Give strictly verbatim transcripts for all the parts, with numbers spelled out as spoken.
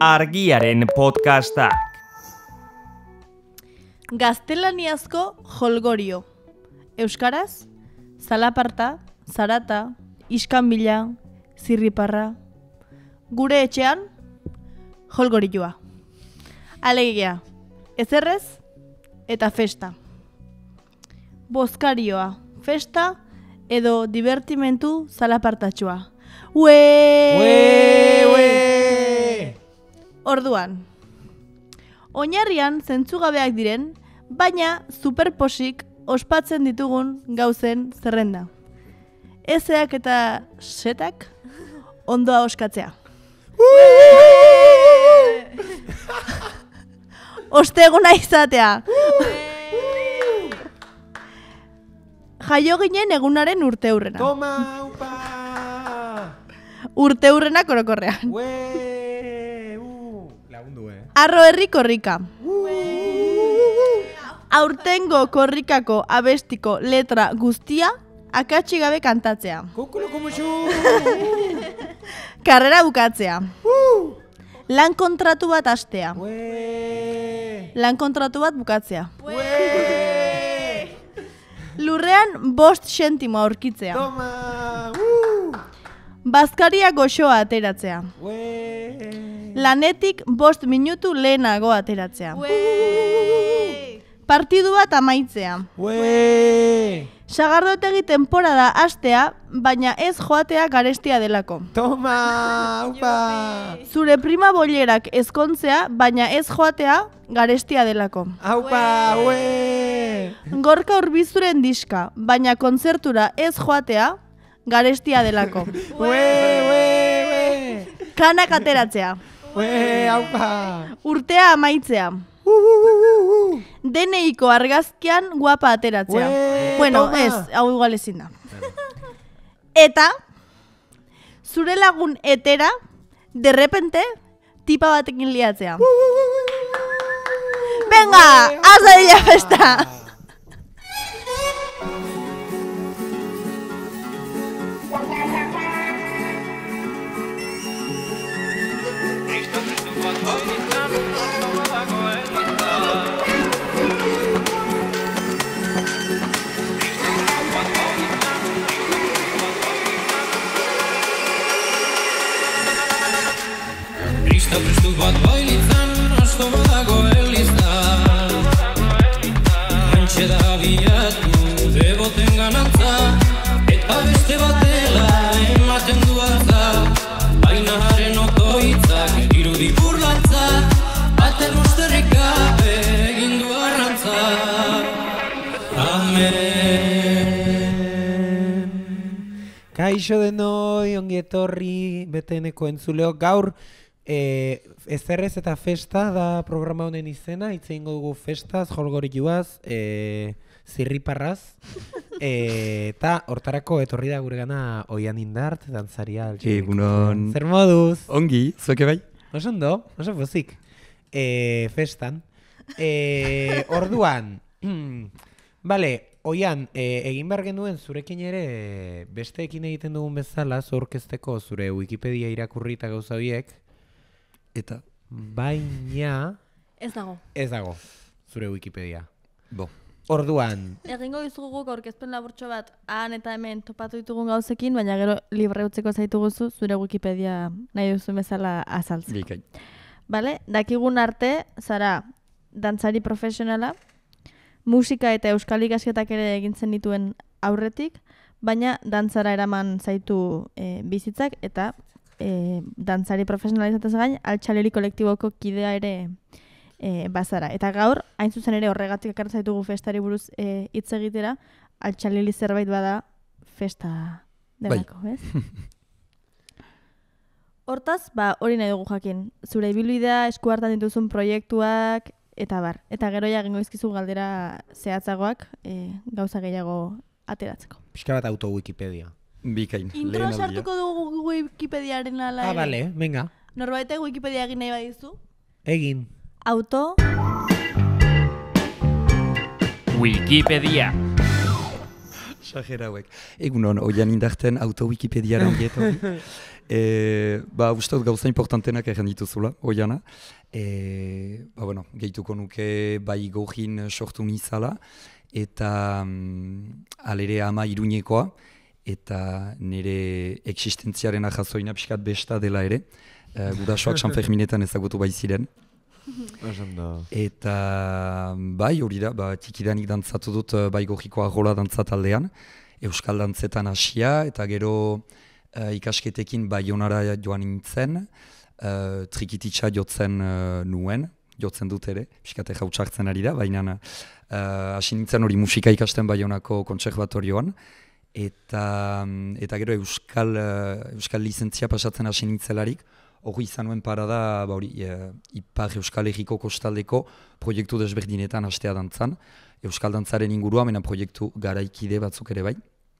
Argiaren podcastak. Gaztelaniazko jolgorio. Euskaraz, zalaparta, zarata, iskanbila, zirriparra. Gure etxean, jolgorioa. Alegia, ezerrez eta festa. Bozkarioa, festa edo divertimentu zalapartatxoa. Ue! Ue! Ue! Orduan, oinarrian zentzugabeak diren, baina superposik ospatzen ditugun gauzen zerrenda. Ezeak eta setak ondoa oskatzea. Osteguna izatea. Jaio ginen egunaren urteurrena. Toma, upa! Urteurrena korokorrean. Ue! Uh! Lagundu, eh? Arro herri korrika. Aurtengo korrikako abestiko letra guztia akatsi gabe kantatzea. Kukulo kumuxu! Karrera bukatzea. Lan kontratu bat hastea. Ue! Lan kontratu bat bukatzea. Ue! Lurrean bost sentimo aurkitzea. Toma! Uh! Bazkaria goxoa ateratzea. Ue! Lanetik bost minutu lehenago ateratzea. Partidu bat amaitzea. Ue! Sagardotegi temporada hastea, baina ez joatea garestia delako. Toma! Upa! Zure prima bolerak ezkontzea, baina ez joatea garestia delako. Aupa! Ue! Gorka urbizuren diska, baina kontzertura ez joatea garestia delako. Ue! Ue! Ue! Kanak ateratzea. Ue! Aupa! Urtea amaitzea. Uh, uh, uh, uh. Deneiko argazkian guapa ateratzea. Ue, bueno, toma. ez, hau igual ezin da. Eta, zure lagun etera, derrepente, tipa batekin liatzea. Venga, haz da dilla festa! Krista prestu bat bailitzan, asto badago elizan. Antxe da bilatu, deboten ganantza, eta beste batela ematen du altza. Baina haren otoitzak irudi burlantza, bater mosterrik gabe egin du arrantza. Amen. Kaixo denoi, ongi etorri, beteneko entzuleo gaur. E, ezerrez eta festa da programa honen izena, hitz egingo dugu festaz, jolgorioaz, e, zirriparraz, e, eta hortarako etorri da gure gana Oian Indart, dantzaria. Egunon. Zer moduz? Ongi, zueke bai? Oso ondo, oso pozik. E, festan. E, orduan, bale, Oian, e, egin behar genuen zurekin ere besteekin egiten dugun bezala, zorkezteko zure Wikipedia irakurri eta gauza horiek, Eta? baina Ez dago. ez dago zure Wikipedia. Bo. Orduan, egingo dizugu guk aurkezpen laburtxo bat han eta hemen topatu ditugun gauzekin, baina gero libre utzeko zaituguzu zure Wikipedia nahi duzuen bezala azaltzeko. Bikai. Vale? Dakigun arte, zara dantzari profesionala, musika eta euskal ikasketak ere egintzen dituen aurretik, baina dantzara eraman zaitu e, bizitzak eta e, dantzari profesionalizatez gain, altxaleri kolektiboko kidea ere e, bazara. Eta gaur, hain zuzen ere horregatik ekartzen zaitugu festari buruz e, hitz egitera, altxaleli zerbait bada festa delako, Bai. ez? Hortaz, ba, hori nahi dugu jakin. Zure ibilbidea, esku hartan dituzun proiektuak, eta bar. Eta gero ja egingo dizkizu galdera zehatzagoak e, gauza gehiago ateratzeko. Pixka bat auto Wikipedia. Bikain. Intro sartuko dugu Wikipediaren ala. Ah, ere. bale, venga. Norbaitek Wikipedia egin nahi badizu? Egin. Auto. Wikipedia. Sajera hauek. Egunon, Oian Indarten auto Wikipediaren ongi etorri. E, ba, uste dut gauza importantenak egin dituzula, oiana. E, ba, bueno, gehituko nuke bai gojin sortu nizala, eta mm, alere ama iruñekoa, eta nire existentziaren ahazoina pixkat besta dela ere. E, gurasoak San Ferminetan ezagutu bai ziren. Eta bai, hori da, ba, tikidanik dantzatu dut bai gojiko arrola dantzataldean, euskal dantzetan hasia, eta gero uh, ikasketekin Baionara joan nintzen, uh, trikititsa jotzen uh, nuen, jotzen dut ere, piskate jautsartzen ari da, baina hasi uh, nintzen hori musika ikasten Baionako kontserbatorioan, eta, eta gero euskal, uh, euskal lizentzia pasatzen hasi nintzelarik, hori izan nuen parada, ba hori, e, Ipar Euskal Herriko kostaldeko proiektu desberdinetan hastea dantzan, euskal dantzaren ingurua, mena proiektu garaikide batzuk ere bai,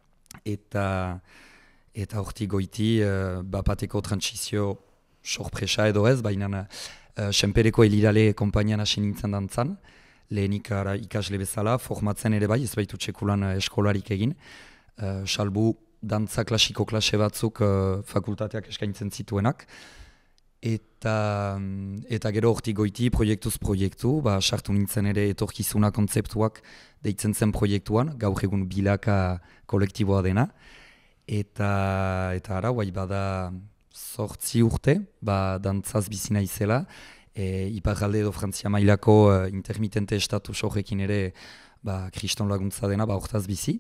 eta eta hortik goiti uh, bapateko transizio sorpresa edo ez, baina uh, Senpereko Elirale konpainian hasi nintzen dantzan, lehenik ara, ikasle bezala, formatzen ere bai, ez baitu txekulan uh, eskolarik egin, uh, salbu dantza klasiko klase batzuk uh, fakultateak eskaintzen zituenak, eta, eta gero hortik goiti proiektuz proiektu, ba, sartu nintzen ere etorkizuna kontzeptuak deitzen zen proiektuan, gaur egun bilaka kolektiboa dena, eta, eta ara, guai bada zortzi urte, ba, dantzaz bizina izela, e, Iparralde edo Frantzia mailako uh, intermitente estatus horrekin ere ba, kriston laguntza dena, ba, hortaz bizi.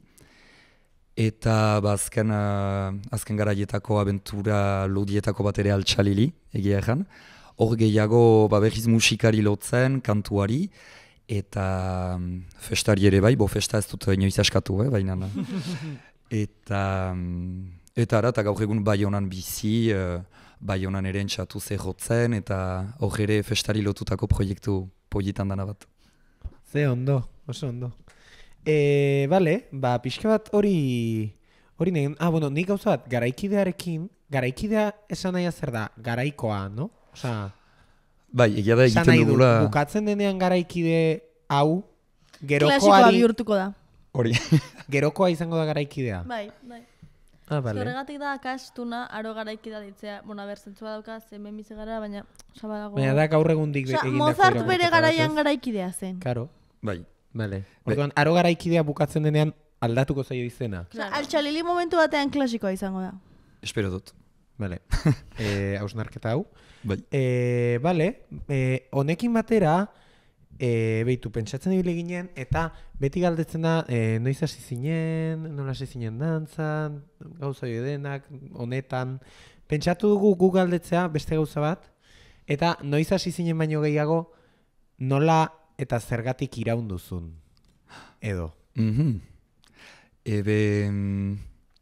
Eta ba, azken, uh, azken garaietako abentura lodietako bat ere altxalili, egia erran. Hor gehiago ba, berriz musikari lotzen, kantuari, eta um, festari ere bai, bo festa ez dut inoiz askatu, eh, baina. Eta, um, eta ara, eta gaur egun Baionan bizi, uh, Baionan ere entxatu zerrotzen, eta hor ere festari lotutako proiektu polietan dana bat. Ze ondo, oso ondo. E, bale, ba, pixka bat hori, hori negen, ah, bueno, nik gauza bat, garaikidearekin, garaikidea esan nahi zer da, garaikoa, no? Osa, bai, egia da egiten dugula... Du, bukatzen denean garaikide hau, gerokoari... Klasikoa bihurtuko da. Hori. Gerokoa izango da garaikidea. Bai, bai. Ah, bale. Horregatik da, akastuna, aro garaikidea ditzea, bona, berzentzua dauka, hemen bizi gara, baina, osa badago... Baina da gaur egundik Osa, egindako... Mozart bere garaian garaikidea zen. Karo. Bai. Bale. Orduan, aro garaikidea bukatzen denean aldatuko zaio izena. Osa, altxalili momentu batean klasikoa izango da. Espero dut. Bale. e, hausnarketa hau. Bai. E, bale, e, honekin batera, e, behitu, pentsatzen ibile ginen, eta beti galdetzen da, e, noiz hasi zinen, nola hasi zinen dantzan, gauza denak, honetan. Pentsatu dugu gu galdetzea beste gauza bat, eta noiz hasi zinen baino gehiago, nola eta zergatik iraun duzun, edo. Mm-hmm. Ebe, mm,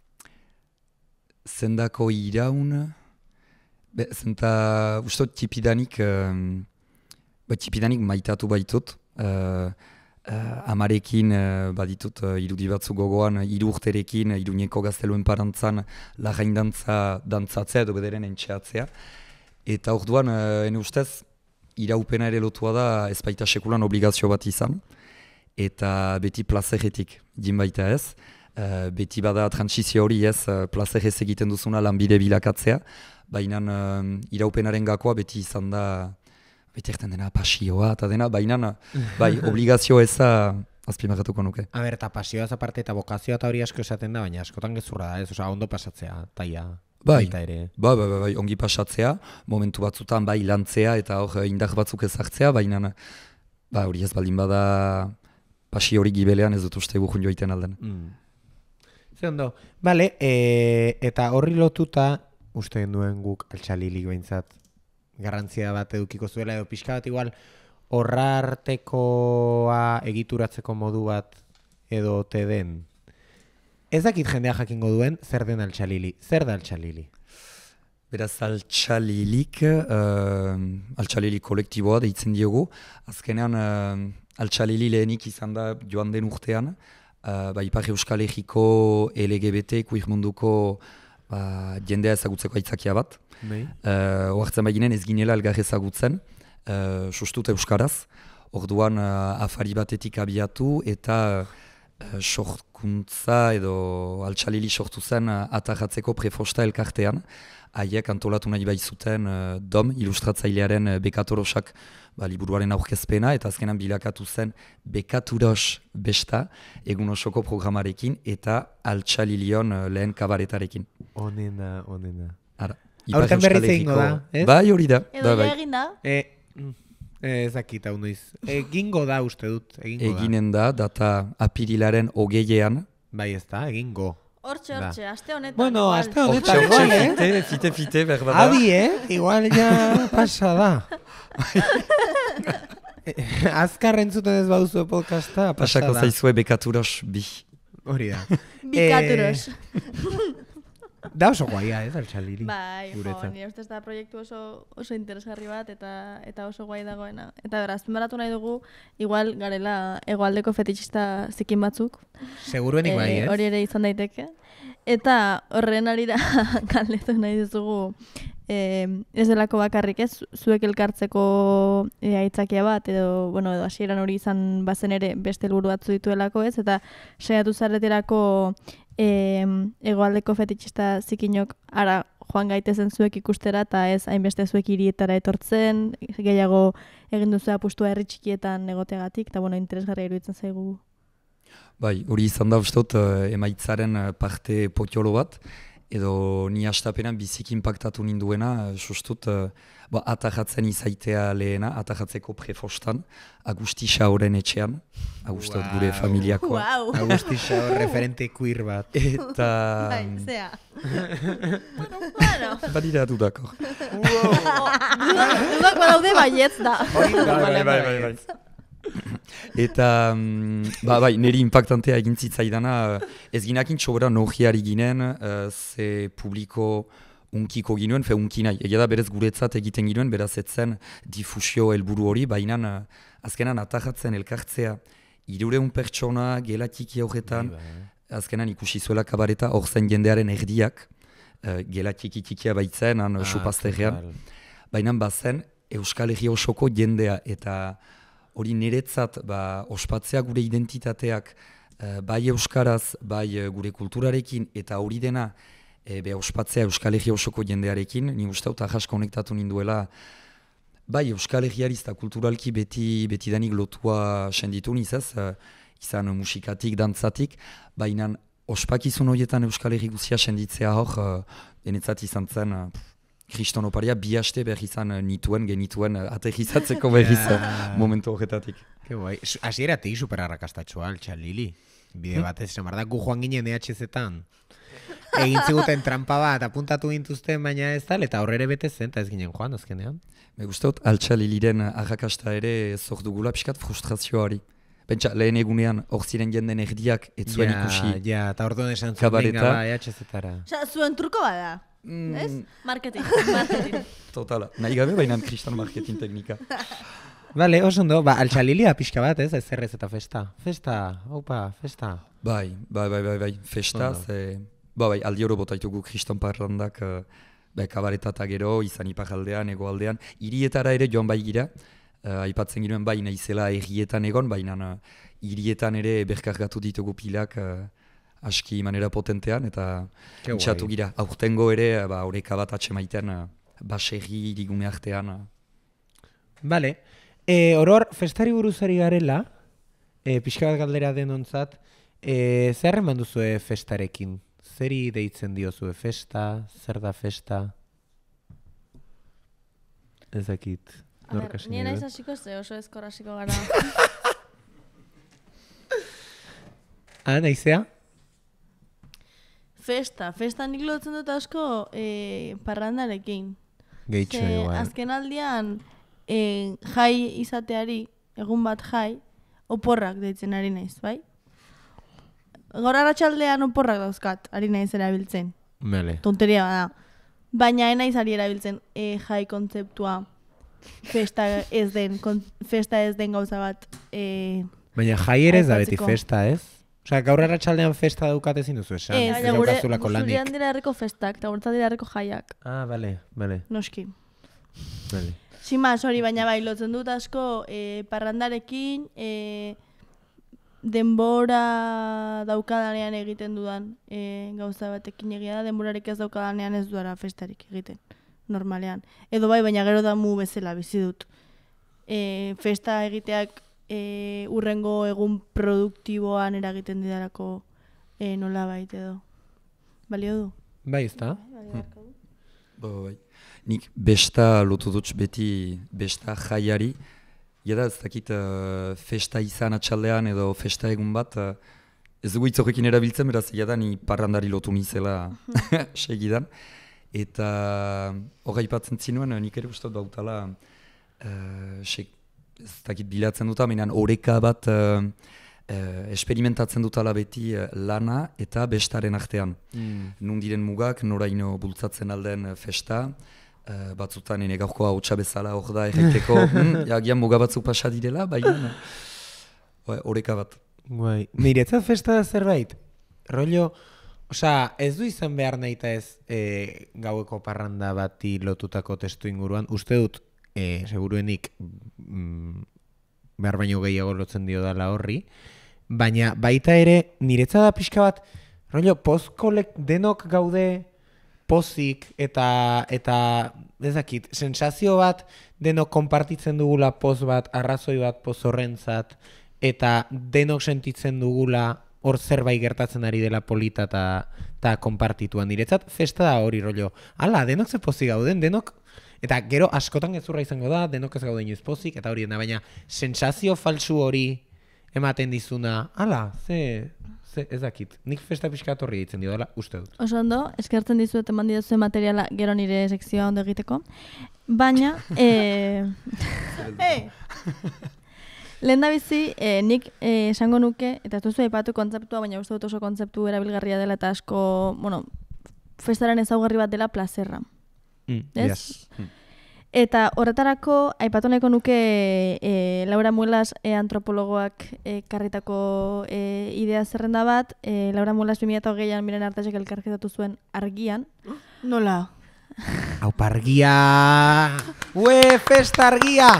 zendako iraun, be, zenta, ustot tipidanik, um, ba, tipidanik maitatu baitut, uh, uh, amarekin uh, baditut uh, irudi batzu gogoan, hiru urterekin, Iruñeko gazteluen parantzan, lagain dantza dantzatzea edo bederen entxeatzea, eta orduan, uh, ene ustez, iraupena ere lotua da ez baita sekulan obligazio bat izan, eta beti plazeretik din baita ez. Uh, beti bada transizio hori ez, uh, plazerez egiten duzuna lanbide bilakatzea, baina uh, iraupenaren gakoa beti izan da, beti erten dena pasioa eta dena, baina bai, obligazio eza azpimarratuko nuke. A ber, eta pasioaz aparte eta bokazioa eta hori asko esaten da, baina askotan gezurra da ez, oza, ondo pasatzea, taia. Bai, ere. Bai, bai, bai, ongi pasatzea, momentu batzutan bai lantzea eta hor indar batzuk ezartzea, baina ba, hori ez baldin bada pasio hori gibelean ez dut uste gujun joiten alden. Mm. Ze ondo, bale, e, eta horri lotuta, uste duen guk altxalilik behintzat garrantzia bat edukiko zuela, edo pixka bat igual horra artekoa egituratzeko modu bat edo te den. Ez dakit jendea jakingo duen, zer den altxalili. Zer da altxalili? Beraz, altxalilik, uh, altxalili kolektiboa deitzen diogu. Azkenean, uh, altxalili lehenik izan da joan den urtean, uh, ba, Ipar Euskal Herriko L G B T queer munduko ba, jendea ezagutzeko aitzakia bat. Nei? Uh, Oartzen baginen ez ginela elgar ezagutzen, uh, sustut euskaraz. Orduan, uh, afari batetik abiatu eta... sorkuntza edo altxalili sortu zen uh, atajatzeko prefosta elkartean. Haiek antolatu nahi bai zuten uh, dom, ilustratzailearen uh, bekatorosak ba, liburuaren aurkezpena, eta azkenan bilakatu zen bekaturos besta, egun osoko programarekin, eta altxalilion uh, lehen kabaretarekin. Onena, onena. Ara. Aurten berriz egingo da, ez? Bai, hori da. Edo bai, ja egin da? E, ezakit hau noiz. Egingo da uste dut, egingo Eginen da, data apirilaren hogeiean. da. Bai ez da, egingo. Hortxe, Da. hortxe, aste honetan. Bueno, igual. aste honetan igual, eh? fite, fite, fite, behar da. Adi, eh? Igual ja pasa da. Azkar entzuten ez baduzu podcasta, pasa Pasako da. zaizue bekaturos bi. Hori da. Bikaturos. Da oso guaia, ez, altxaliri. Bai, jo, guretzat. nire ustez da proiektu oso, oso interesgarri bat eta eta oso guai dagoena. Eta beraz, azpimarratu nahi dugu, igual garela hegoaldeko fetixista zikin batzuk. Seguruenik bai, Eh, ez? Hori ere izan daiteke. Eta horren arira galdetu nahi dizugu eh, ez delako bakarrik ez, zuek elkartzeko eh, aitzakia bat, edo, bueno, edo hasieran hori izan bazen ere beste helburu batzu dituelako ez, eta saiatu zareterako eh, hegoaldeko fetixista zikinok ara joan gaitezen zuek ikustera, eta ez hainbeste zuek hirietara etortzen, gehiago egin duzu apustua herri txikietan egoteagatik, eta bueno, interesgarria iruditzen zaigu. Bai, hori izan da uste dut uh, emaitzaren uh, parte potiolo bat, edo ni hastapenan biziki impactatu ninduena, uh, sustut, uh, ba, atajatzen izaitea lehena, atajatzeko prefostan, Agustisa horren etxean, Agustot Wow. gure familiakoa. Wow! Agustisa hor referente queer bat. Eta... Bai, zea. bueno, bueno. Badira dudako. Dudako daude baietz da. bai, bai, bai, bai. Eta, mm, ba, bai, niri impactantea egin zitzaidana, ez ginakin txobera nohiari ginen, uh, ze publiko unkiko ginuen, fe unki nahi. Egia da berez guretzat egiten ginuen, beraz etzen difusio helburu hori, baina uh, azkenan atajatzen elkartzea, hirureun pertsona, gelatiki horretan, azkenan ikusi zuela kabareta, hor zen jendearen erdiak, uh, gelatiki tikia baitzen, han Ah, supazterrean, total. baina bazen Euskal Herri osoko jendea, eta hori niretzat ba, ospatzea gure identitateak uh, bai euskaraz, bai uh, gure kulturarekin, eta hori dena e, be, ospatzea Euskal Herri osoko jendearekin, ni uste dut ahas konektatu ninduela bai Euskal Herriari eta kulturalki beti, beti danik lotua senditu niz ez, uh, izan uh, musikatik, dantzatik, baina ospakizun horietan Euskal Herri guzia senditzea hor, uh, denetzat izan zen, uh, kriston oparia bi haste behar izan uh, nituen, genituen uh, aterrizatzeko behar izan Ja. momentu horretatik. Ke guai. Su- Hasieratik super arrakastatxoa, altxalili. Bide batez, esan behar da, gu joan ginen E H Z-etan. Egin ziguten trampa bat, apuntatu gintuzten, baina ez tal, eta horrere bete zen, eta ez ginen joan, azkenean. Me gusta dut, altxaliliren arrakasta ere zor dugula pixkat frustrazioari. Pentsa, lehen egunean hor ziren jenden erdiak ez zuen Ja, ikusi. ja, eta orduan esan zuen Kabareta. venga, ba, E H Z-tara. Osa, zuen truko bada, Mm, ez? Marketing, marketing. Totala, nahi gabe baina kristan marketing teknika. Bale, oso ondo, ba, altxalilia pixka bat, ez, ez zerrez eta festa. Festa, opa, festa. Bai, bai, bai, bai, bai, festa, Ondo. ze... Ba, bai, aldi oro botaitugu kriston parrandak, uh, bai, kabareta eta gero, izan iparaldean, egoaldean, hirietara ere joan bai gira, uh, aipatzen ginoen bai naizela errietan egon, baina uh, hirietan ere berkargatu ditugu pilak uh, aski manera potentean, eta Ke guai. itxatu gira. Aurtengo ere, ba, oreka bat atxemaiten, uh, baserri irigune artean. Uh. Bale, e, oror, festari buruzari garela, e, pixka bat galdera denontzat, e, zer eman duzue festarekin? Zeri deitzen diozue festa? Zer da festa? Ez dakit. A ber, nork hasi nien nahi naiz du? hasiko ze oso ezkor hasiko gara. Ah, naizea? Festa, festa nik lotzen dut asko e, parrandarekin. Gehitxo Ze igual. azken aldian e, jai izateari, egun bat jai, oporrak deitzen ari naiz, bai? Gaur arratsaldean oporrak dauzkat, ari naiz erabiltzen. Bale. Tonteria bada. Baina ez naiz ari erabiltzen e, jai kontzeptua festa ez den, kon, festa ez den gauza bat. E, Baina jai ere ez da beti Aipatzeko. festa, ez? Osea, gaur arratsaldean festa daukat ezin duzu esan. ez, ez baina gure daukazulako gurean lanik. dira herriko festak, eta guretzat dira herriko jaiak, Ah, bale, bale, noski. bale. Simaz, hori, baina bai, lotzen dut asko e, parrandarekin, e, denbora daukadanean egiten dudan e, gauza batekin egia da, denborarik ez daukadanean ez duara festarik egiten, normalean. Edo bai, baina gero da mu bezala bizi dut. E, festa egiteak e, urrengo egun produktiboan eragiten didalako e, nola baita edo. Balio du? Bai, ez da? Bo, bai. Nik besta lotu dut beti besta jaiari. Jada ez dakit uh, festa izan atxaldean edo festa egun bat, uh, ez dugu itzorekin erabiltzen, beraz jada ni parrandari lotu nizela segidan. Eta hori aipatzen zinuen, nik ere uste dautala, uh, ez dakit bilatzen dut, menan oreka bat uh, uh, esperimentatzen dutala beti uh, lana eta bestaren artean. Mm. Nun diren mugak, noraino bultzatzen alden festa, Uh, batzutan ene gaurkoa hautsa bezala hor da erraiteko, mm, agian muga batzuk pasa direla, baina horeka bat. Bai. Niretzat festa da zerbait? Rollo, osea, ez du izan behar nahi eta ez e, gaueko parranda bati lotutako testu inguruan. Uste dut, e, seguruenik, mm, behar baino gehiago lotzen dio dala horri, baina baita ere, niretzat da pixka bat, rollo, post-kolek denok gaude pozik eta eta ez dakit, sensazio bat denok konpartitzen dugula poz bat, arrazoi bat poz horrentzat, eta denok sentitzen dugula hor zerbait gertatzen ari dela polita eta konpartituan. Niretzat festa da hori rollo. Hala, denok ze pozik gauden, denok, eta gero askotan gezurra izango da, denok ez gauden inoiz pozik, eta hori, baina sensazio falsu hori ematen dizuna, hala, ze... Ze, ez dakit, nik festa pixkat horri ditzen dio dela, uste dut. Oso ondo, eskertzen dizuet eman didazue materiala gero nire sekzioa ondo egiteko. Baina, e... hey! Lehen da bizi, e, nik e, esango nuke, eta ez duzu aipatu kontzeptua, baina uste dut oso kontzeptu erabilgarria dela eta asko, bueno, festaren ezaugarri bat dela plazerra. Mm, ez? Yes. Mm. Eta horretarako, aipatu nahiko nuke e, Laura Muelas e, antropologoak e, karritako e, idea zerrenda bat. E, Laura Muelas bi mila hogeian Miren Artasek elkarrizketatu zuen argian. Nola? Aupa argia! Ue, festa argia!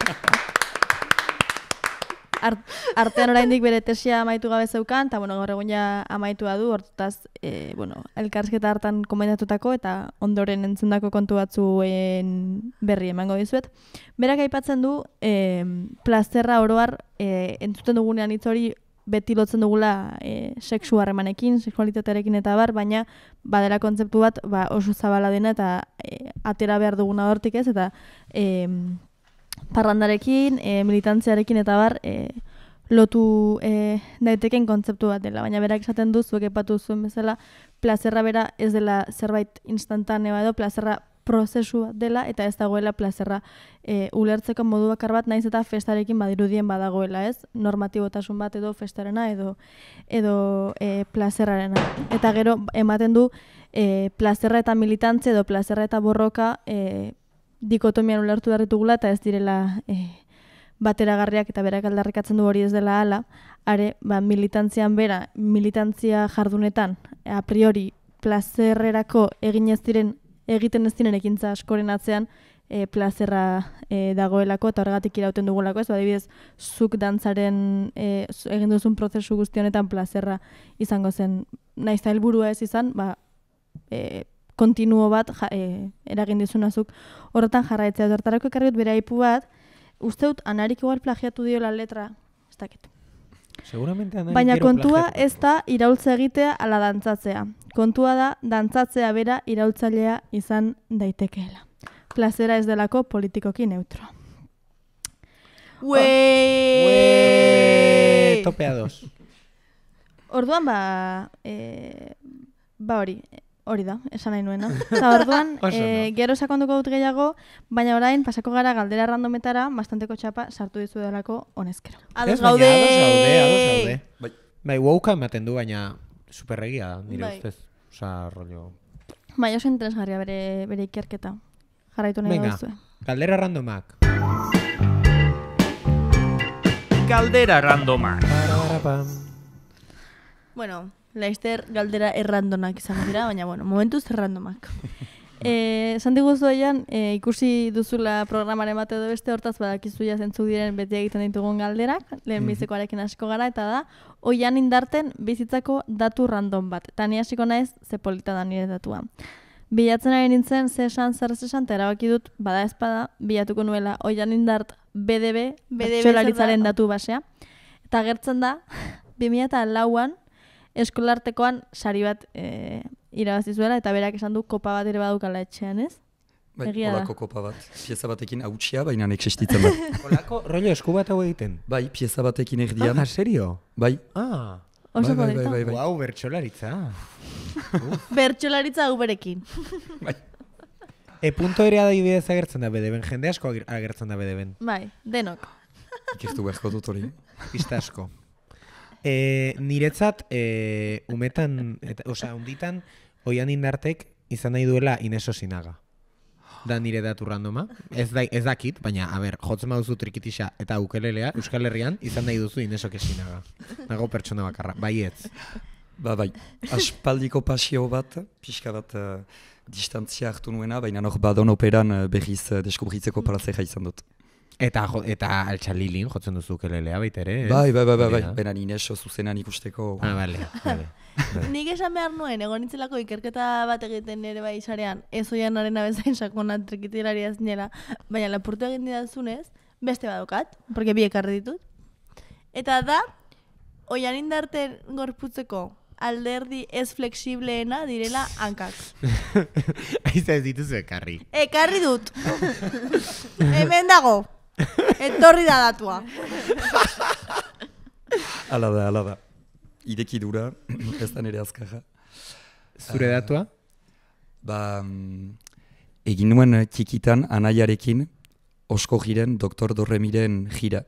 Art, artean oraindik bere tesia amaitu gabe zeukan, eta bueno, gaur egun ja amaitua du, hortaz, e, bueno, elkarrizketa hartan komentatutako eta ondoren entzundako kontu batzuen berri emango dizuet. Berak aipatzen du, e, plazerra oroar, e, entzuten dugunean hitz hori beti lotzen dugula e, sexu harremanekin, sexualitatearekin eta bar, baina badera kontzeptu bat ba, oso zabala dena eta e, atera behar duguna hortik ez, eta e, parrandarekin, e, militantziarekin eta bar, e, lotu e, daiteken kontzeptu bat dela. Baina berak esaten du, zuek epatu zuen bezala, plazerra bera ez dela zerbait instantanea edo, plazerra prozesu bat dela, eta ez dagoela plazerra e, ulertzeko modu bakar bat, naiz eta festarekin badirudien badagoela, ez? Normatibotasun bat edo festarena edo edo e, plazerrarena. Eta gero ematen du e, plazerra eta militantzia edo plazerra eta borroka e, dikotomian ulertu behar ditugula eta ez direla e, bateragarriak eta berak aldarrikatzen du hori ez dela hala, are ba, militantzian bera, militantzia jardunetan, a priori plazerrerako egin ez diren, egiten ez diren ekintza askoren atzean e, plazerra e, dagoelako eta horregatik irauten dugulako, ez adibidez zuk dantzaren e, egin duzun prozesu guzti honetan plazerra izango zen, naiz eta helburua ez izan, ba, e, kontinuo bat ja, e, eragin dizunazuk horretan jarraitzea. Hortarako ekarri dut bere aipu bat, uste dut Anarik igual plagiatu dio la letra, ez dakit. Seguramente Anarik baina kontua plagiatu. ez da iraultza egitea ala dantzatzea. Kontua da dantzatzea bera iraultzailea izan daitekeela. Plazera ez delako politikoki neutro. Ueee! Ueee! Topea dos. Orduan ba, e, ba hori, hori da, esan nahi nuena. Eta orduan, e, gero sakonduko dut gehiago, baina orain pasako gara galdera randometara, bastanteko txapa sartu dizu delako honezkero. Ados gaude! Ados gaude, ados gaude. Bai, bai wauka ematen du, baina superregia, nire bai. Ustez. Osa, rollo... Bai, oso interesgarria bere, bere ikerketa. Jarraitu nahi gauzue. Galdera randomak. Galdera randomak. Bueno... Laizter galdera errandonak izango dira, baina bueno, momentuz errandomak. Eh, esan diguzu eian, eh, ikusi duzula programaren bat edo beste hortaz badakizu ja zentzu diren beti egiten ditugun galderak, lehen bizekoarekin hasiko gara, eta da, oian indarten bizitzako datu random bat. Eta ni hasiko naiz, ze polita da nire datua. Bilatzen ari nintzen, ze esan, zer ez esan, eta erabaki dut, bada ezpada, bilatuko nuela oian indart B D B, bertsolaritzaren datu basea. Eta gertzen da, bi mila lauan, eskolartekoan sari bat e, irabazi zuela, eta berak esan du kopa bat ere badukala etxean, ez? Bai, Egia da. holako kopa bat. Pieza batekin hautsia, baina existitzen da. Holako, rollo, esku bat hau egiten. Bai, pieza batekin erdian. Ah, serio? Bai. Ah, Oso bai, bai, polita. bai, bai. wow, bertsolaritza. Bertsolaritza hau berekin. Bai. E punto ere adibidez agertzen da bedeben, jende asko ager- agertzen da bedeben. Bai, denok. Ikertu beharko dut hori. Pista asko. E, niretzat, e, umetan, eta, osea, unditan, oian indartek izan nahi duela Ineso Sinaga. Da nire datu randoma. Ez, da, ez dakit, baina, a ber, jotzen baduzu trikitisa eta ukelelea, Euskal Herrian, izan nahi duzu Ineso Sinaga. Nago pertsona bakarra, baietz. Ba, bai. Aspaldiko pasio bat, pixka bat uh, distantzia hartu nuena, baina hor badon operan uh, berriz uh, deskubritzeko plazera izan dut. Eta, jo, eta altxalilin jotzen duzu ukelelea baita ere, ez? Bai, bai, bai, bai, bai. Hori da. Baina Ineso zuzenan ikusteko. Ah, bale, bale. Nik esan behar nuen, egon nintzelako ikerketa bat egiten ere bai sarean, ez oianaren abezain sakona trikitilari zinela, baina lapurtu egin didazunez, beste badokat, porque bi ekarri ditut. Eta da, oian indarten gorputzeko alderdi ez flexibleena direla hankak. Aiza ez dituzu ekarri. Ekarri dut. Hemen dago. Etorri da datua. Ala da, ala da. Ideki dura, ez da nire azkarra. Zure datua? Ba, mm, egin nuen eh, txikitan anaiarekin osko jiren, doktor Dorremiren jira.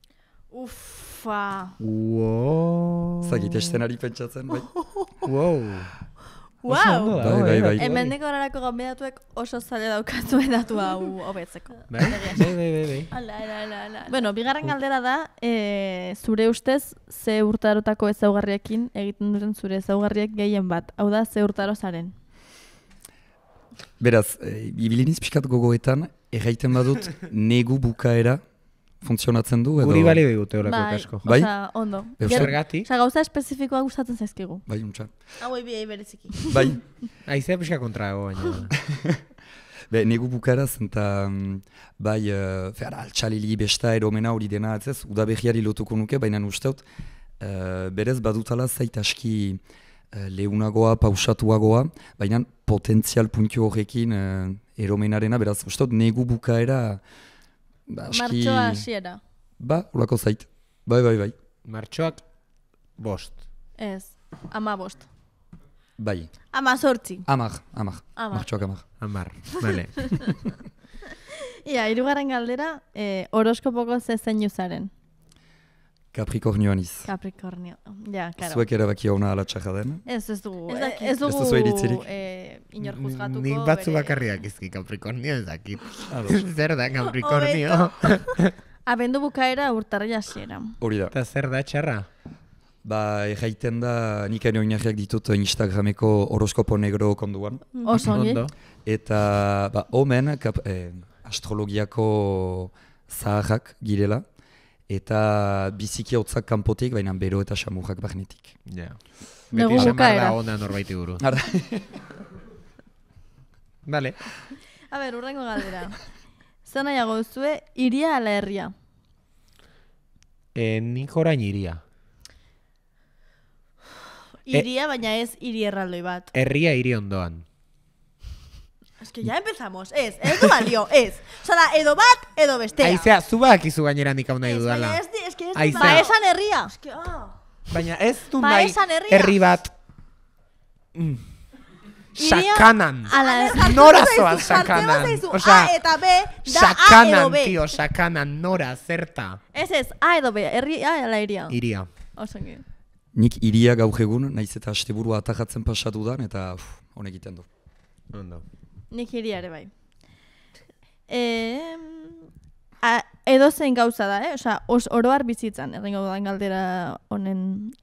Ufa. Wow. Zagit, estenari pentsatzen, bai? Wow. Wow. ondo dago, Bai, bai, eh, bai. datu Hemen hori. dekorarako gonbidatuek oso zale daukazuen datu hau hobetzeko. Bai, bai, bai, bai, bai. Ala, ala, ala, ala. Bueno, bigarren galdera da, e, zure ustez, ze urtarotako ezaugarriekin egiten duten zure ezaugarriek gehien bat. Hau da, ze urtaro zaren. Beraz, e, ibiliniz pixkat gogoetan, erraiten badut negu bukaera funtzionatzen du, edo... Guri bali digute horako Bai, kasko. Bai? osea, ondo. Euskal- Gero- Zergatik? Osea, gauza espezifikoa gustatzen zaizkigu. Bai, untxa. Hauei biei bereziki. Bai, Aizea pixka kontrago, baina. be, negu bukaera zen, eta mm, bai, uh, fer, altxalili besta eromena hori dena, ez ez, udabehiari lotuko nuke, baina usteut, uh, berez badutala zait aski uh, leunagoa, pausatuagoa, baina potentzial puntu horrekin uh, eromenarena, beraz, usteut, negu bukaera, ba, aski... Martxoa hasiera. Ba, ulako zait. Bai, bai, bai. Martxoak bost. Ez, ama bost. Bai. Ama sortzi. Amar, amar. Amar. Martxoak amar. Amar, bale. Ia, hirugarren galdera, e, horoskopoko ze zeinu zaren. Capricornioan iz. Capricornio. Ja, karo. Zuek erabaki hona ala txarra den. Ez, ez dugu. Ez Ez, dakit. ez dugu Ez duzu iritzirik? eh, inor juzgatuko. Nik batzu bere- bakarriak izki Capricornio ez dakit. Ados. Zer da Capricornio? Abendu bukaera urtarrila hasiera. Hori da. Eta zer da txarra? Ba, erraiten da, nik ere oinarriak ditut Instagrameko horoskopo negro konduan. Oso ongi. Ondo. Eta, ba, omen, kap, eh, astrologiako zaharrak girela. Eta biziki hotzak kanpotik, baina bero eta xamurrak barnetik. Ja. Negu Beti esan behar bukaera. da ona norbaiti buru. Ara, Bale. A ber, urrengo galdera. Zer nahiago duzue, iria ala herria? E, nik orain iria. Iria, baina ez hiri erraldoi bat. Herria hiri ondoan. Es que ya empezamos. Ez, ez du balio, ez. Osa da, edo bat, edo bestea. Aizea, zu badakizu gainera nik hau nahi Ez, dudala. baina ez, di- ez que ez Aizea. ba esan herria. Es que, ah. Baina ez du Ba, nahi esan herria. herri bat. Mm. Iria- Sakanan. Ala, Nora zaizu, zoaz jartzen sakanan. bazaizu Osea, A eta B, da A edo Sakanan, B. tio, sakanan, nora, zerta. Ez ez, A edo B, herria ala iria. Iria. Osongi. nik iria gaur egun, naiz eta asteburua atajatzen pasatu dan, eta uf, honek egiten du. Ondo. Nik iria ere bai. E, a, edo zein gauza da, eh? Osa, os, oroar bizitzan, errengo dan galdera honen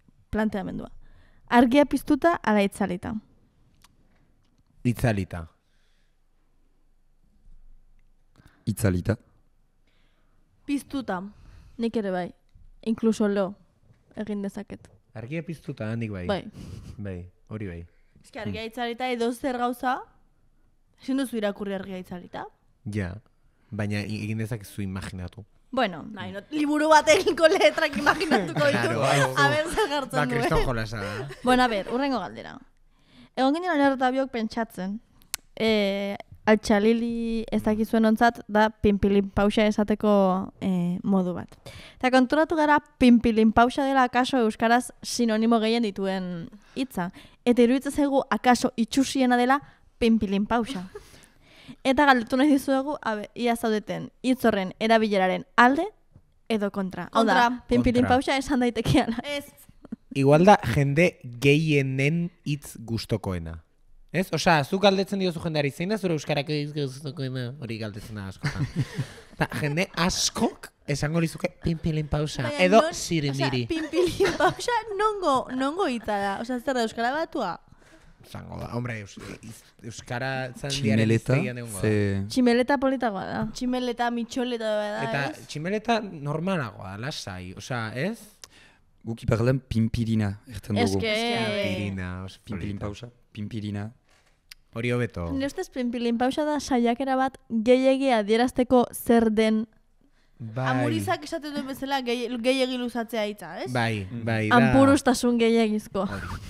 itzalita. Piztuta. Nik ere bai. Inkluso lo egin dezaket. Argia piztuta handik bai. Bai. Bai, hori bai. Eski argia itzalita edo zer gauza, ezin duzu irakurri argia itzalita. Ja, baina egin dezakezu imaginatu. Bueno, nahi, no, liburu batenko letrak imaginatuko ditu. Claro, bai. A ber, zer Ba, jartzen duen. kriston jolasa da. Bueno, a ber, urrengo galdera. Egon ginen onerreta biok pentsatzen, e, altxalili ez dakizuen ontzat, da pinpilin pausa esateko e, modu bat. Eta konturatu gara pinpilin pausa dela akaso euskaraz sinonimo gehien dituen hitza. Eta iruditzen zaigu akaso itxusiena dela pinpilin pausa. Eta galdetu nahi dizuegu, abe, ia zaudeten hitz horren erabileraren alde edo kontra. Hau da, Kontra. pinpilin Kontra. pausa esan daitekeala. Ez. Igual da jende gehienen hitz gustokoena. Ez? Osea, zuk galdetzen diozu jendeari, zein da zure euskarako hitz gustokoena? Hori galdetzen da askotan. Ta, jende askok esango lizuke pinpilin pausa. Baina Edo non- sirimiri. Osea, pinpilin pausa nongo, nongo hitza da. Osea, zer da, euskara batua? Zango da, hombre, eus, iz- euskara zandiaren Tximeleta, iztegian egongo da. ze... Tximeleta politagoa da. Tximeleta, mitxoleta da, Eta ez? tximeleta normalagoa, lasai, osea, ez? Guk iparlen pimpirina erten dugu. Eske, Pirina, oso Pimpilin polita. pausa, pimpirina. Hori hobeto. nire ustez pinpilin pausa da saiakera bat gehiegi adierazteko zer den Bai, Amurizak esaten duen bezala gehi- gehiegi luzatzea hitza, ez? bai, bai, da. anpurustasun gehiagizko.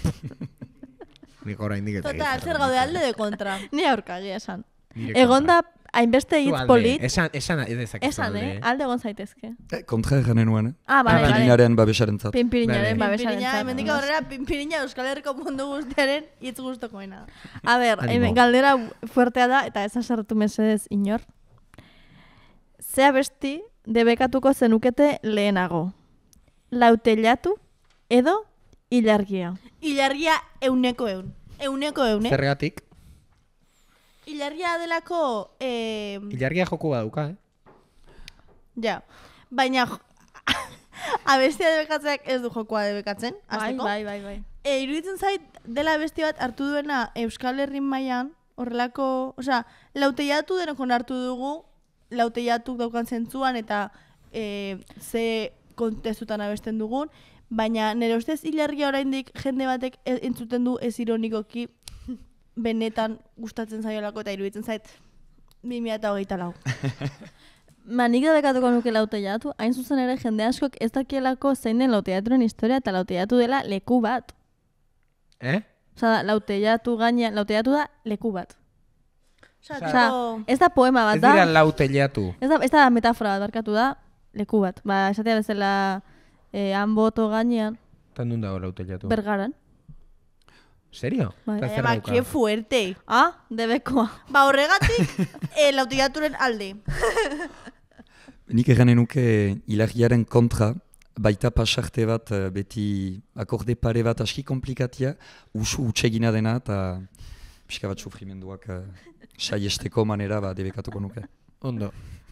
Nik oraindik eta Total, zer gaude alde de kontra. Ni aurkagi esan. Nire Egon kontra. da hainbeste Zu hitz alde. polit, Esan, esan edezakezu esan, alde. eh? Alde egon zaitezke. Eh, kontra erranen nuen, eh? Ah, bale, bale. Pimpirinaren babesaren zat. Pinpirinaren Bale. babesaren Pinpirina, zat. hemendik aurrera, pinpirina Euskal Herriko mundu guztiaren hitz gustokoena. A ber, Animo. hemen galdera fuertea da, eta ez asartu mesedez inor. Ze abesti debekatuko zenukete lehenago? Lautelatu edo ilargia? Ilargia euneko eun. Euneko eun, eh? Zergatik, Ilargia delako... Eh, ilargia joku baduka, eh? ja. Baina... jo- abestia debekatzeak ez du jokoa debekatzen, Bai, hasteko. bai, bai, bai. E, iruditzen zait dela abesti bat hartu duena Euskal Herrin mailan horrelako, osea, lauteiatu denokon hartu dugu, lauteiatuk daukan zentzuan eta e, ze kontestutan abesten dugun, baina nire ustez ilargia oraindik jende batek e- entzuten du ez ironikoki benetan gustatzen zaiolako eta iruditzen zait bi mila hogeita lau. Ma nik debekatuko nuke lautelatu, hain zuzen ere jende askok ez dakielako zein den lauteaturen historia eta lauteatu dela leku bat. Eh? Osa, lauteatu gaina, lauteatu da leku bat. Osea, Osea, Osa, tipo- ez da poema bat Ez da. dira lau telatu. Ez da, ez da metafora bat barkatu da, leku bat. Ba, esatea bezala eh, han boto gainean, Tan dun dago lau telatu. bergaran. Serio? Bai. Eta zer Baina, dauka? que fuerte. Ah, debekoa. Ba, horregatik, e, lauteiaturen alde. Nik erranen nuke ilargiaren kontra, baita pasarte bat, eh, beti akorde pare bat aski komplikatia, usu utsegina dena, eta pixka bat sufrimenduak uh, saiesteko manera ba, debekatuko nuke. Ondo.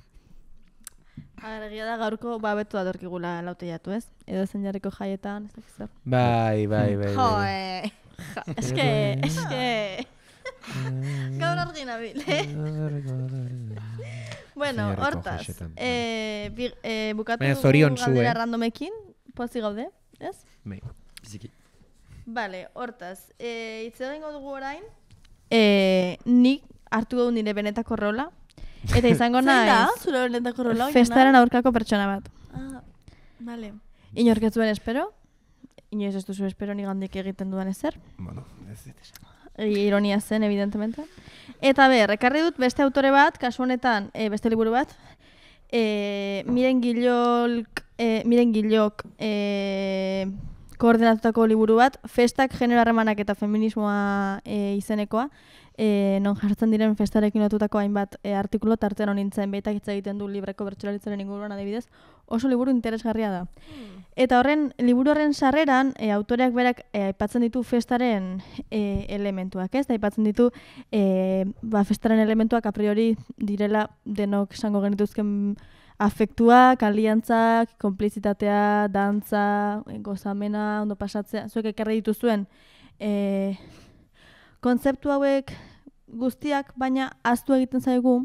Egia da gaurko ba betu adorkigula lauteiatu, ez? Edo zen jarriko jaietan, ez dakiz zer. Bai, bai, bai. Jo, bai. eh. Eske, eske... Gaur argi nabil, eh? Bueno, Zeharreko hortaz, jasetan, bai. eh, bi, eh, bukatu Baina dugu zorion zu, galdera eh? randomekin, pozi gaude, ez? Bai. Biziki. Vale, hortaz, eh, hitz egingo dugu orain, eh, nik hartu dugu nire benetako rola, eta izango Zein da, naiz zure benetako rola? festaren aurkako pertsona bat. Ah, vale. Inork ez duen espero, inoiz ez duzu espero nigandik egiten dudan ezer. Bueno, ez dut esan. Ironia zen, evidentemente. Eta ber, ekarri dut beste autore bat, kasu honetan, e, beste liburu bat, e, Miren Gilok, e, Miren Gilok e, koordinatutako liburu bat, festak, genero harremanak eta feminismoa e, izenekoa, e, non jartzen diren festarekin lotutako hainbat e, artikulu tartean honintzen behitak hitz egiten du libreko bertsolaritzaren inguruan adibidez, oso liburu interesgarria da. Eta horren, liburu horren sarreran, e, autoreak berak e, aipatzen ditu festaren e, elementuak, ez? Da, aipatzen ditu e, ba, festaren elementuak a priori direla denok esango genituzken afektuak, aliantzak, konplizitatea, dantza, e, gozamena, ondo pasatzea, zuek ekarri dituzuen e, kontzeptu hauek guztiak, baina ahaztu egiten zaigu,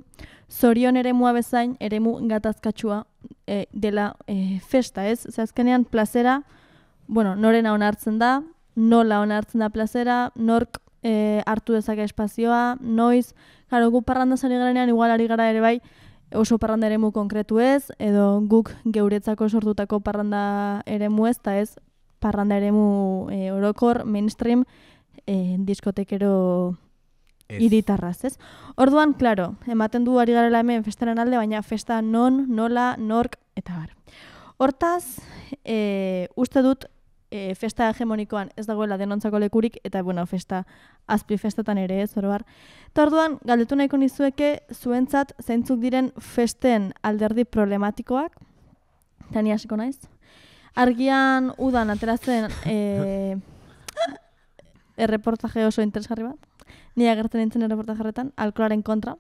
zorion eremua bezain, eremu gatazkatsua e, dela e, festa, ez? Ze azkenean plazera, bueno, norena onartzen da, nola onartzen da plazera, nork e, hartu dezake espazioa, noiz, claro, gu parrandaz ari garenean, igual ari gara ere bai, oso parranda eremu konkretu ez, edo guk geuretzako sortutako parranda eremu ez, eta ez parranda eremu e, orokor, mainstream, e, diskotekero hiritarraz, ez? Orduan, claro, ematen du ari garela hemen festaren alde, baina festa non, nola, nork, eta bar. Hortaz, e, uste dut, e, festa hegemonikoan ez dagoela denontzako lekurik, eta, bueno, festa, azpi festetan ere ez, oroar. Eta orduan, galdetu nahiko nizueke, zuentzat, zeintzuk diren festen alderdi problematikoak, eta ni hasiko naiz. Argian, udan, ateratzen, e, erreportaje oso interesgarri bat, ni agertzen nintzen erreportajarretan, alkoholaren kontra.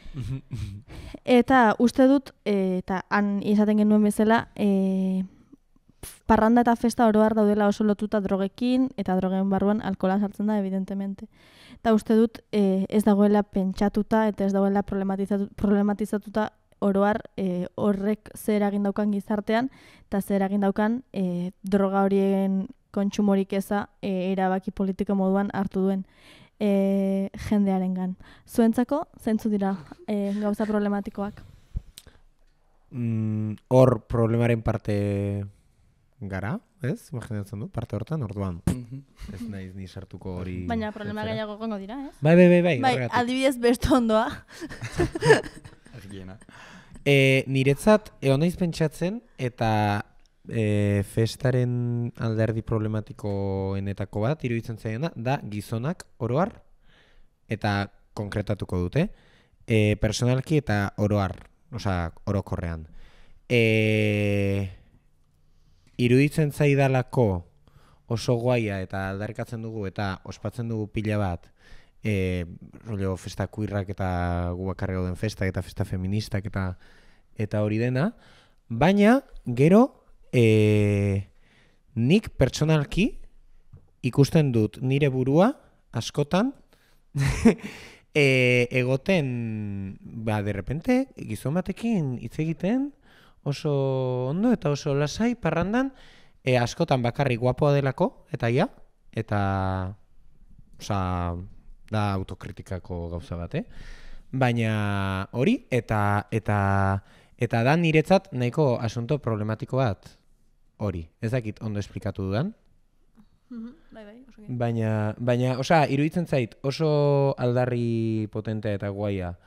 Eta uste dut, e, eta han izaten genuen bezala, e, parranda eta festa oro har daudela oso lotuta drogekin, eta drogen barruan alkohola sartzen da, evidentemente. Eta uste dut, e, ez dagoela pentsatuta, eta ez dagoela problematizatu, problematizatuta oro har e, horrek zer egin daukan gizartean, eta zer egin daukan e, droga horien kontsumorik eza e, erabaki politiko moduan hartu duen e, jendearengan. Zuentzako, zeintzu dira e, gauza problematikoak? Mm, hor problemaren parte gara, ez? Imaginatzen du, parte hortan, orduan. Ez naiz ni sartuko hori... Baina problema gehiago gongo dira, ez? Bai, bai, bai, bai. Bai, horregatik. adibidez beste ondoa. Argiena. E, niretzat, egon naiz pentsatzen, eta e, festaren alderdi problematikoenetako bat, iruditzen zaiena, da gizonak oroar, eta konkretatuko dute, e, personalki eta oroar, osea, orokorrean. E, iruditzen zaidalako oso guaia eta aldarrikatzen dugu eta ospatzen dugu pila bat, e, rollo festa kuirrak eta gu bakarri gauden festak eta festa feministak eta eta hori dena, baina gero e, nik pertsonalki ikusten dut nire burua askotan e, egoten ba, de repente gizon batekin hitz egiten oso ondo eta oso lasai parrandan, e, askotan bakarrik guapoa delako, eta ja, eta oza, da autokritikako gauza bat, eh? Baina hori, eta eta eta da niretzat nahiko asunto problematiko bat hori. Ez dakit ondo esplikatu dudan. Bai, bai, oso Baina, baina, osea, iruditzen zait oso aldarri potentea eta guaia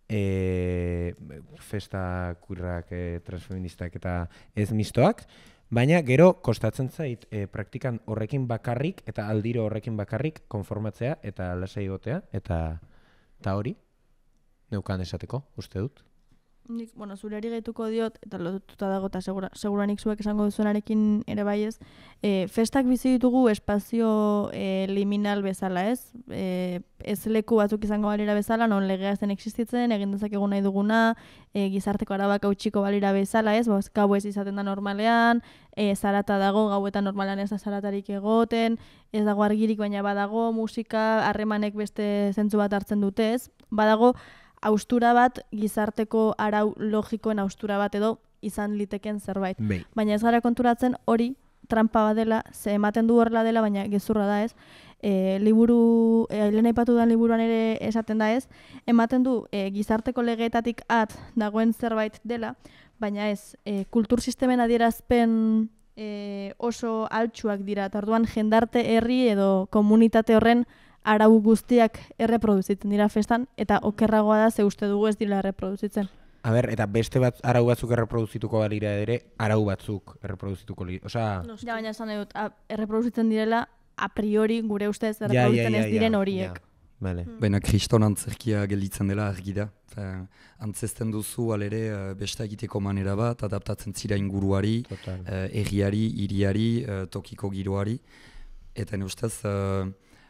e, festa kurrak, e, transfeministak eta ez mistoak, baina gero kostatzen zait e, praktikan horrekin bakarrik eta aldiro horrekin bakarrik konformatzea eta lasai egotea eta eta hori neukan esateko, uste dut. Nik, bueno, zureri gehituko diot, eta lotuta dago, eta segura, segura nik zuek esango duzuenarekin ere bai ez, e, festak bizi ditugu espazio e, liminal bezala ez, e, ez leku batzuk izango balira bezala, non legea zen existitzen, egin dezakegu nahi duguna, e, gizarteko arabak hautsiko balira bezala ez, boz, gau ez izaten da normalean, e, zarata dago, gauetan normalean ez da zaratarik egoten, ez dago argirik baina badago, musika, harremanek beste zentzu bat hartzen dute ez, badago, haustura bat, gizarteko arau logikoen haustura bat edo izan liteken zerbait. Bei. Baina ez gara konturatzen hori trampa bat dela, ze ematen du horrela dela, baina gezurra da ez. E, liburu, e, lehen aipatu den liburuan ere esaten da ez, ematen du e, gizarteko legeetatik at dagoen zerbait dela, baina ez, e, kultur sistemen adierazpen e, oso altsuak dira, eta orduan jendarte herri edo komunitate horren arau guztiak erreproduzitzen dira festan, eta okerragoa da ze uste dugu ez dira erreproduzitzen. A ber, eta beste bat arau batzuk erreproduzituko balira ere, arau batzuk erreproduzituko li. Osea, Ja, baina esan nahi dut, a, erreproduzitzen direla a priori gure ustez ja, ja, erreproduzitzen ja, ez diren ja, horiek. ja. Vale. Baina kriston antzerkia gelditzen dela argi da. Antzesten duzu alere beste egiteko manera bat, adaptatzen zira inguruari, Total. eh, herriari, hiriari, eh, tokiko giroari. Eta ne ustez, eh,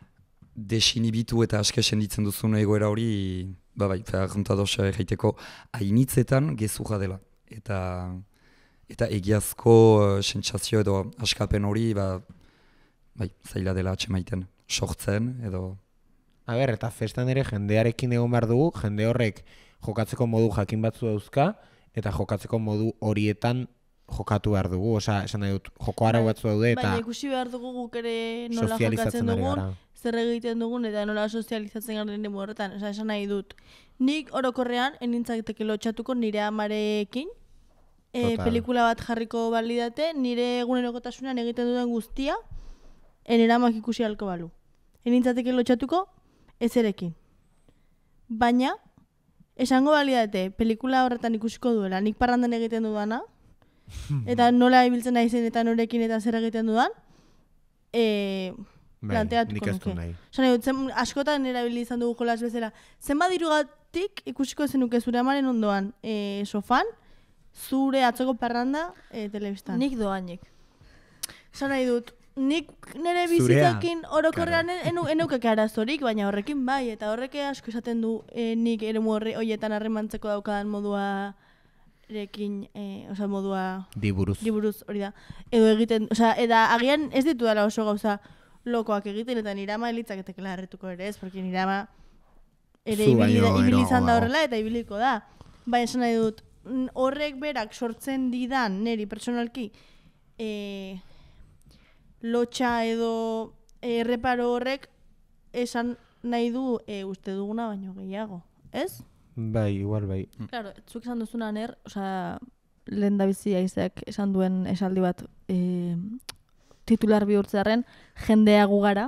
desinibitu eta askesen ditzen duzun egoera hori, ba bai, arruntadoz egiteko hainitzetan gezurra dela. Eta, eta egiazko uh, sentsazio edo askapen hori, ba, bai, zaila dela atxemaiten, sortzen edo... A ber, eta festan ere jendearekin egon behar dugu, jende horrek jokatzeko modu jakin batzu dauzka, eta jokatzeko modu horietan jokatu behar dugu, osea, esan nahi dut, joko arau batzu daude, eta baina ikusi behar dugu guk ere nola jokatzen sozializatzen ari dugun, gara. zer egiten dugun, eta nola sozializatzen garen nemu horretan. Osea, esan nahi dut, nik orokorrean, enintzateke lotxatuko nire amarekin, e, Total. pelikula bat jarriko balidate, nire egunerokotasunean egiten duen guztia, enera amak ikusi halko balu. Enintzateke lotxatuko, ezerekin. Baina, esango balidate, pelikula horretan ikusiko duela, nik parrandan egiten dudana, eta nola ibiltzen naizen eta norekin eta zer egiten dudan, e, planteatuko nik ez du nuke. nahi. Osa nahi dut, zen, askotan erabili izan dugu jolas bezala. Zenbat dirugatik ikusiko zenuke zure amaren ondoan e, sofan, zure atzoko parranda e, telebistan. Nik doainik. Osa nahi dut, nik nire Zurea. bizitzakin orokorrean enu, eneukeke arazorik, baina horrekin bai, eta horreke asko esaten du e, nik eremu horre horietan harremantzeko daukadan modua rekin, e, osa modua Diburuz. diburuz hori da. Edo egiten, osa, eta agian ez ditu dela oso gauza lokoak egiten, eta nire ama elitzaketekela erretuko ere ez, porque nire ama ere Zu ibili, baino ibili eroago izan da dago. horrela eta ibiliko da. Baina esan nahi dut, n- horrek berak sortzen didan neri personalki e, lotxa edo e, erreparo horrek esan nahi du e, uste duguna baino gehiago, ez? Bai, igual bai. Claro, zuk esan duzuna ner, osea, lehen da bizi Aizeak esan duen esaldi bat e, titular bihurtzearen jendea gu gara.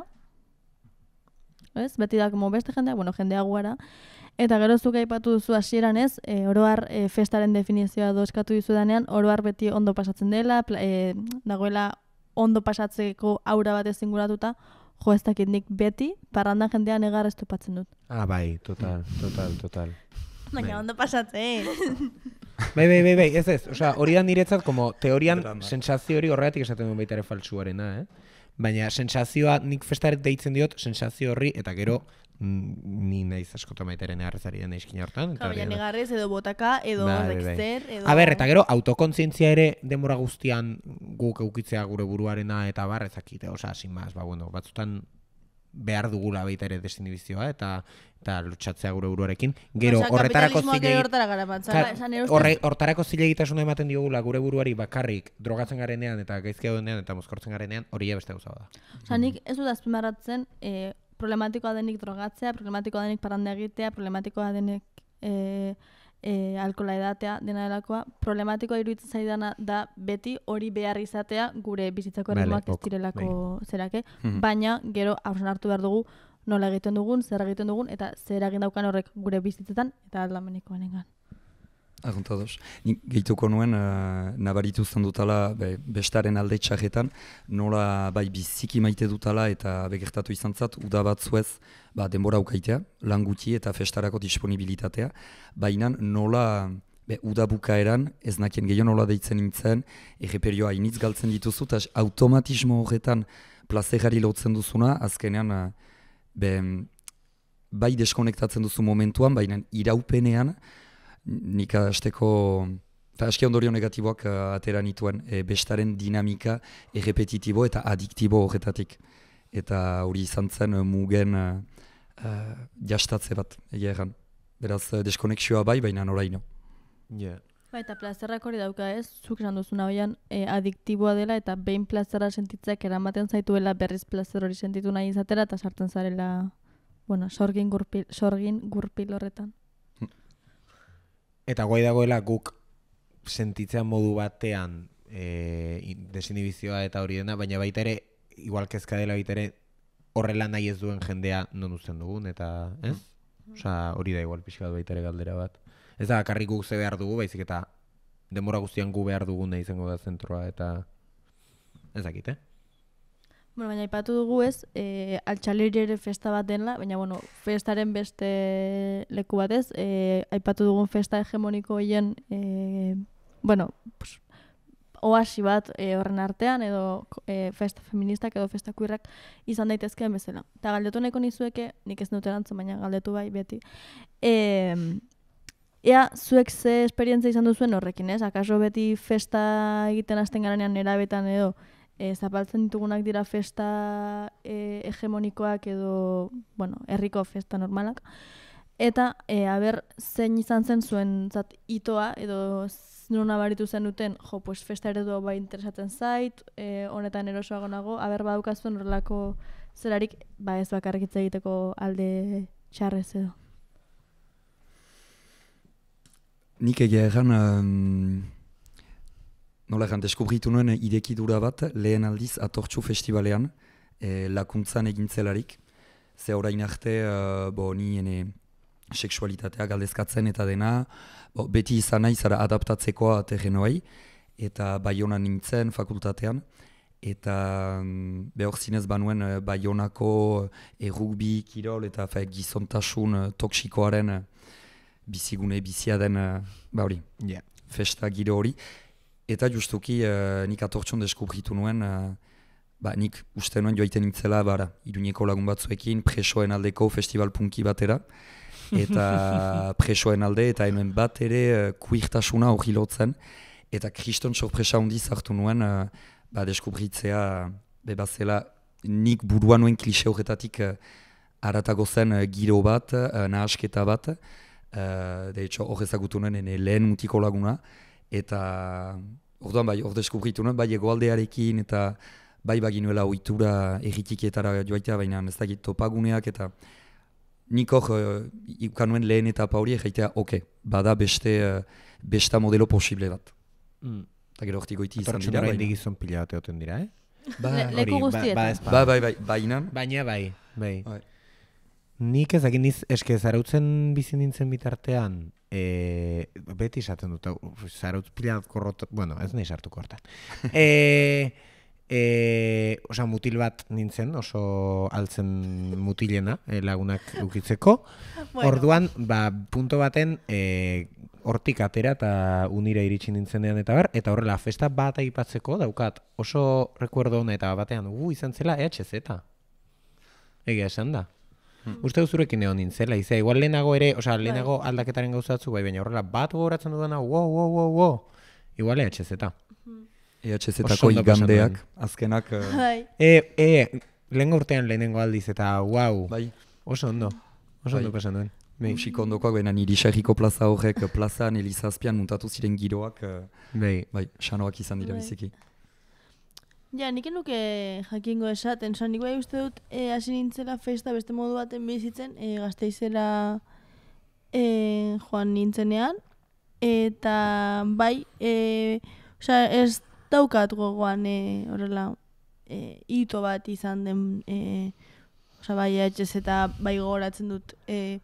Ez? Beti da, como beste jendea, bueno, jendea gu gara. Eta gero zuk aipatu duzu hasieran ez, e, oroar e, festaren definizioa do eskatu dizudanean, oroar beti ondo pasatzen dela, pla, e, dagoela ondo pasatzeko aura bat ezinguratuta, jo ez dakit nik beti, parrandan jendea negar ez topatzen dut. Ah, bai, total, total, total. Baina Bai. ondo pasatzen. Bai, bai, bai, bai, ez ez, osea, hori da niretzat, como teorian, Drama. sensazio hori horregatik esaten duen baita ere faltsuarena, eh? Baina sensazioa, nik festaret deitzen diot, sensazio horri, eta gero, mm, ni naiz askotan baitaren eharrezari den eizkin hortan. eta Claro, hori baina da. negarrez edo botaka, edo Bai, bai, bai. rekzer, edo... A ber, eta gero, autokontzientzia ere denbora guztian guk eukitzea gure buruarena eta bar, ezakite, osea, sin más, ba, bueno, batzutan behar dugula baita ere desinhibizioa eta eta lotxatzea gure buruarekin. Gero, Osea, horretarako kapitalismoak ere zilegi... hortara gara batzara. Ka- Esan erostez- horre, hortarako zilegitasuna ematen diogula gure buruari bakarrik drogatzen garenean eta gaizki daudenean eta mozkortzen garenean, hori ja beste gauza da. Osea, nik ez dut azpimarratzen e, problematikoa denik drogatzea, problematikoa denik parranda egitea, problematikoa denik e, e, alkola edatea, dena delakoa. Problematikoa iruditzen zaidana da beti hori behar izatea gure bizitzako Vale, erritmoak ez ok, direlako zerake, Mhm. baina gero haurren hartu behar dugu nola egiten dugun, zer egiten dugun, eta zer egin daukan horrek gure bizitzetan eta aldamenikoanengan. Aguntados. Nik gehituko nuen, uh, nabaritu zen dutala be, bestaren alde txarretan, nola bai biziki maite dutala eta begertatu izan zat, uda batzuez ba, denbora ukaitea, lan guti eta festarako disponibilitatea, baina nola be, uda bukaeran, ez nakien gehiago nola deitzen nintzen, erreperioa initz galtzen dituzu, eta automatismo horretan plazerari lotzen duzuna, azkenean uh, be, bai deskonektatzen duzu momentuan, baina iraupenean, nik hasteko, aski ondorio negatiboak uh, atera nituen, e, bestaren dinamika errepetitibo eta adiktibo horretatik. Eta hori izan zen uh, mugen uh, uh, jastatze bat, egia erran. Beraz, uh, deskonexioa bai, baina noraino. Yeah. Ba, eta plazerrak hori dauka ez, zuk esan duzuna hoian e, adiktiboa dela eta behin plazerra sentitzeak eramaten zaituela berriz plazer hori sentitu nahi izatera eta sartzen zarela, bueno, sorgin gurpil, sorgin gurpil horretan. Eta guai dagoela guk sentitzea modu batean e, desinhibizioa eta hori dena, baina baita ere, igual kezka dela baita ere, horrela nahi ez duen jendea non uzten dugun, eta ez? Osea, hori da igual pixka bat baita ere galdera bat. Ez da, bakarrik guk ze behar dugu, baizik eta denbora guztian gu behar duguna izango da zentroa, eta ez dakit, eh? Bueno, baina aipatu dugu ez, e, altxaleri ere festa bat dela, baina bueno, festaren beste leku batez, e, aipatu dugun festa hegemoniko hien, e, bueno, pues, oasi bat e, horren artean, edo e, festa feministak edo festa queerrak izan daitezkeen bezala. Eta galdetu nahiko nizueke, nik ez dut erantzun, baina galdetu bai beti. E, ea, zuek ze esperientzia izan duzuen horrekin, ez? Akaso beti festa egiten hasten garanean erabetan edo, E, zapaltzen ditugunak dira festa e, hegemonikoak edo, bueno, herriko festa normalak. eta e, aber zein izan zen zuen zat itoa edo non nabaritu zen duten, jo, pues festa eredua bai interesatzen zait, e, honetan erosoago nago, aber badaukazuen horrelako zerarik, ba ez bakarrik hitz egiteko alde txarrez edo. Nik egia erran, um, nola erran, deskubritu nuen idekidura bat lehen aldiz Atortxu Festivalean, e, lakuntzan egintzelarik. Ze orain arte, uh, bo, ni ene seksualitatea galdezkatzen eta dena, bo, beti izan nahi zara adaptatzekoa terrenoai, eta Baionan nintzen fakultatean, eta um, behor zinez banuen uh, Baionako errugbi, kirol eta fe, gizontasun uh, toksikoaren uh, bizigune bizia den, uh, ba hori, yeah. festa giro hori. Eta justuki uh, nik Atortxon deskubritu nuen, uh, ba, nik uste nuen joaiten nintzela, bara, Iruñeko lagun batzuekin, presoen aldeko festival punki batera, eta presoen alde, eta hemen bat ere uh, kuirtasuna hori lotzen, eta kriston sorpresa handiz hartu nuen, uh, ba, deskubritzea, bebazela, nik buruan nuen klise horretatik uh, aratago zen uh, giro bat, uh, nahasketa bat, uh, de hecho, hor ezagutu nuen ene lehen mutiko laguna, eta orduan bai, hor deskubritu nuen, bai egoaldearekin, eta bai baginuela ohitura erritikietara joaitea, baina ez dakit topaguneak, eta nik hor uh, ikanuen lehen etapa hori egeitea, oke, bada beste, uh, besta modelo posible bat. Mm. Eta gero hortik goiti izan Atortxon dira. oraindik gizon pila bat egoten dira, eh? Ba, Le- leku Hori, ba- guztietan. ba ez ba. ba, bai, bai, bainan. Baina bai, bai. Bai. Nik ez dakit niz, eske zarautzen bizi nintzen bitartean, e, beti esaten dut, hau, zarautz pila bat korrot, bueno, ez nahi sartuko hortan. e, e, Osa, mutil bat nintzen, oso altzen mutilena, e, lagunak ukitzeko. Bueno. Orduan, ba, punto baten, e, hortik atera eta unira iritsi nintzenean eta bar, eta horrela, festa bat aipatzeko daukat, oso rekuerdo hona eta batean, u, izan zela E H Z. Egia esan da. Hmm. Uste duzurekin egon nintzela, izan, igual lehenago ere, osea, lehenago aldaketaren gauzatzu, bai, baina horrela, bat gogoratzen dudana, wow, wow, wow, wow, igual E H Z. E H Oso Z-ako ondo pasan igandeak, nuen. azkenak, uh, Bai. E, e, lehengo urtean lehenengo aldiz, eta wow, bai, oso ondo, oso ondo Bai. pasan duen. Bai, musiko ondokoak, baina niri Xerriko plaza horrek, uh, plazan, Elizazpian, muntatu ziren giroak, uh, bai. bai, xanoak izan dira Bai. biziki. Ja, nik nuke jakingo esaten, oza, nik bai uste dut e, hasi nintzela festa beste modu baten bizitzen, e, Gasteizera e, joan nintzenean, eta bai, e, oza, ez daukat gogoan e, horrela e, hito bat izan den, e, oza, bai E H Z eta bai gogoratzen dut e,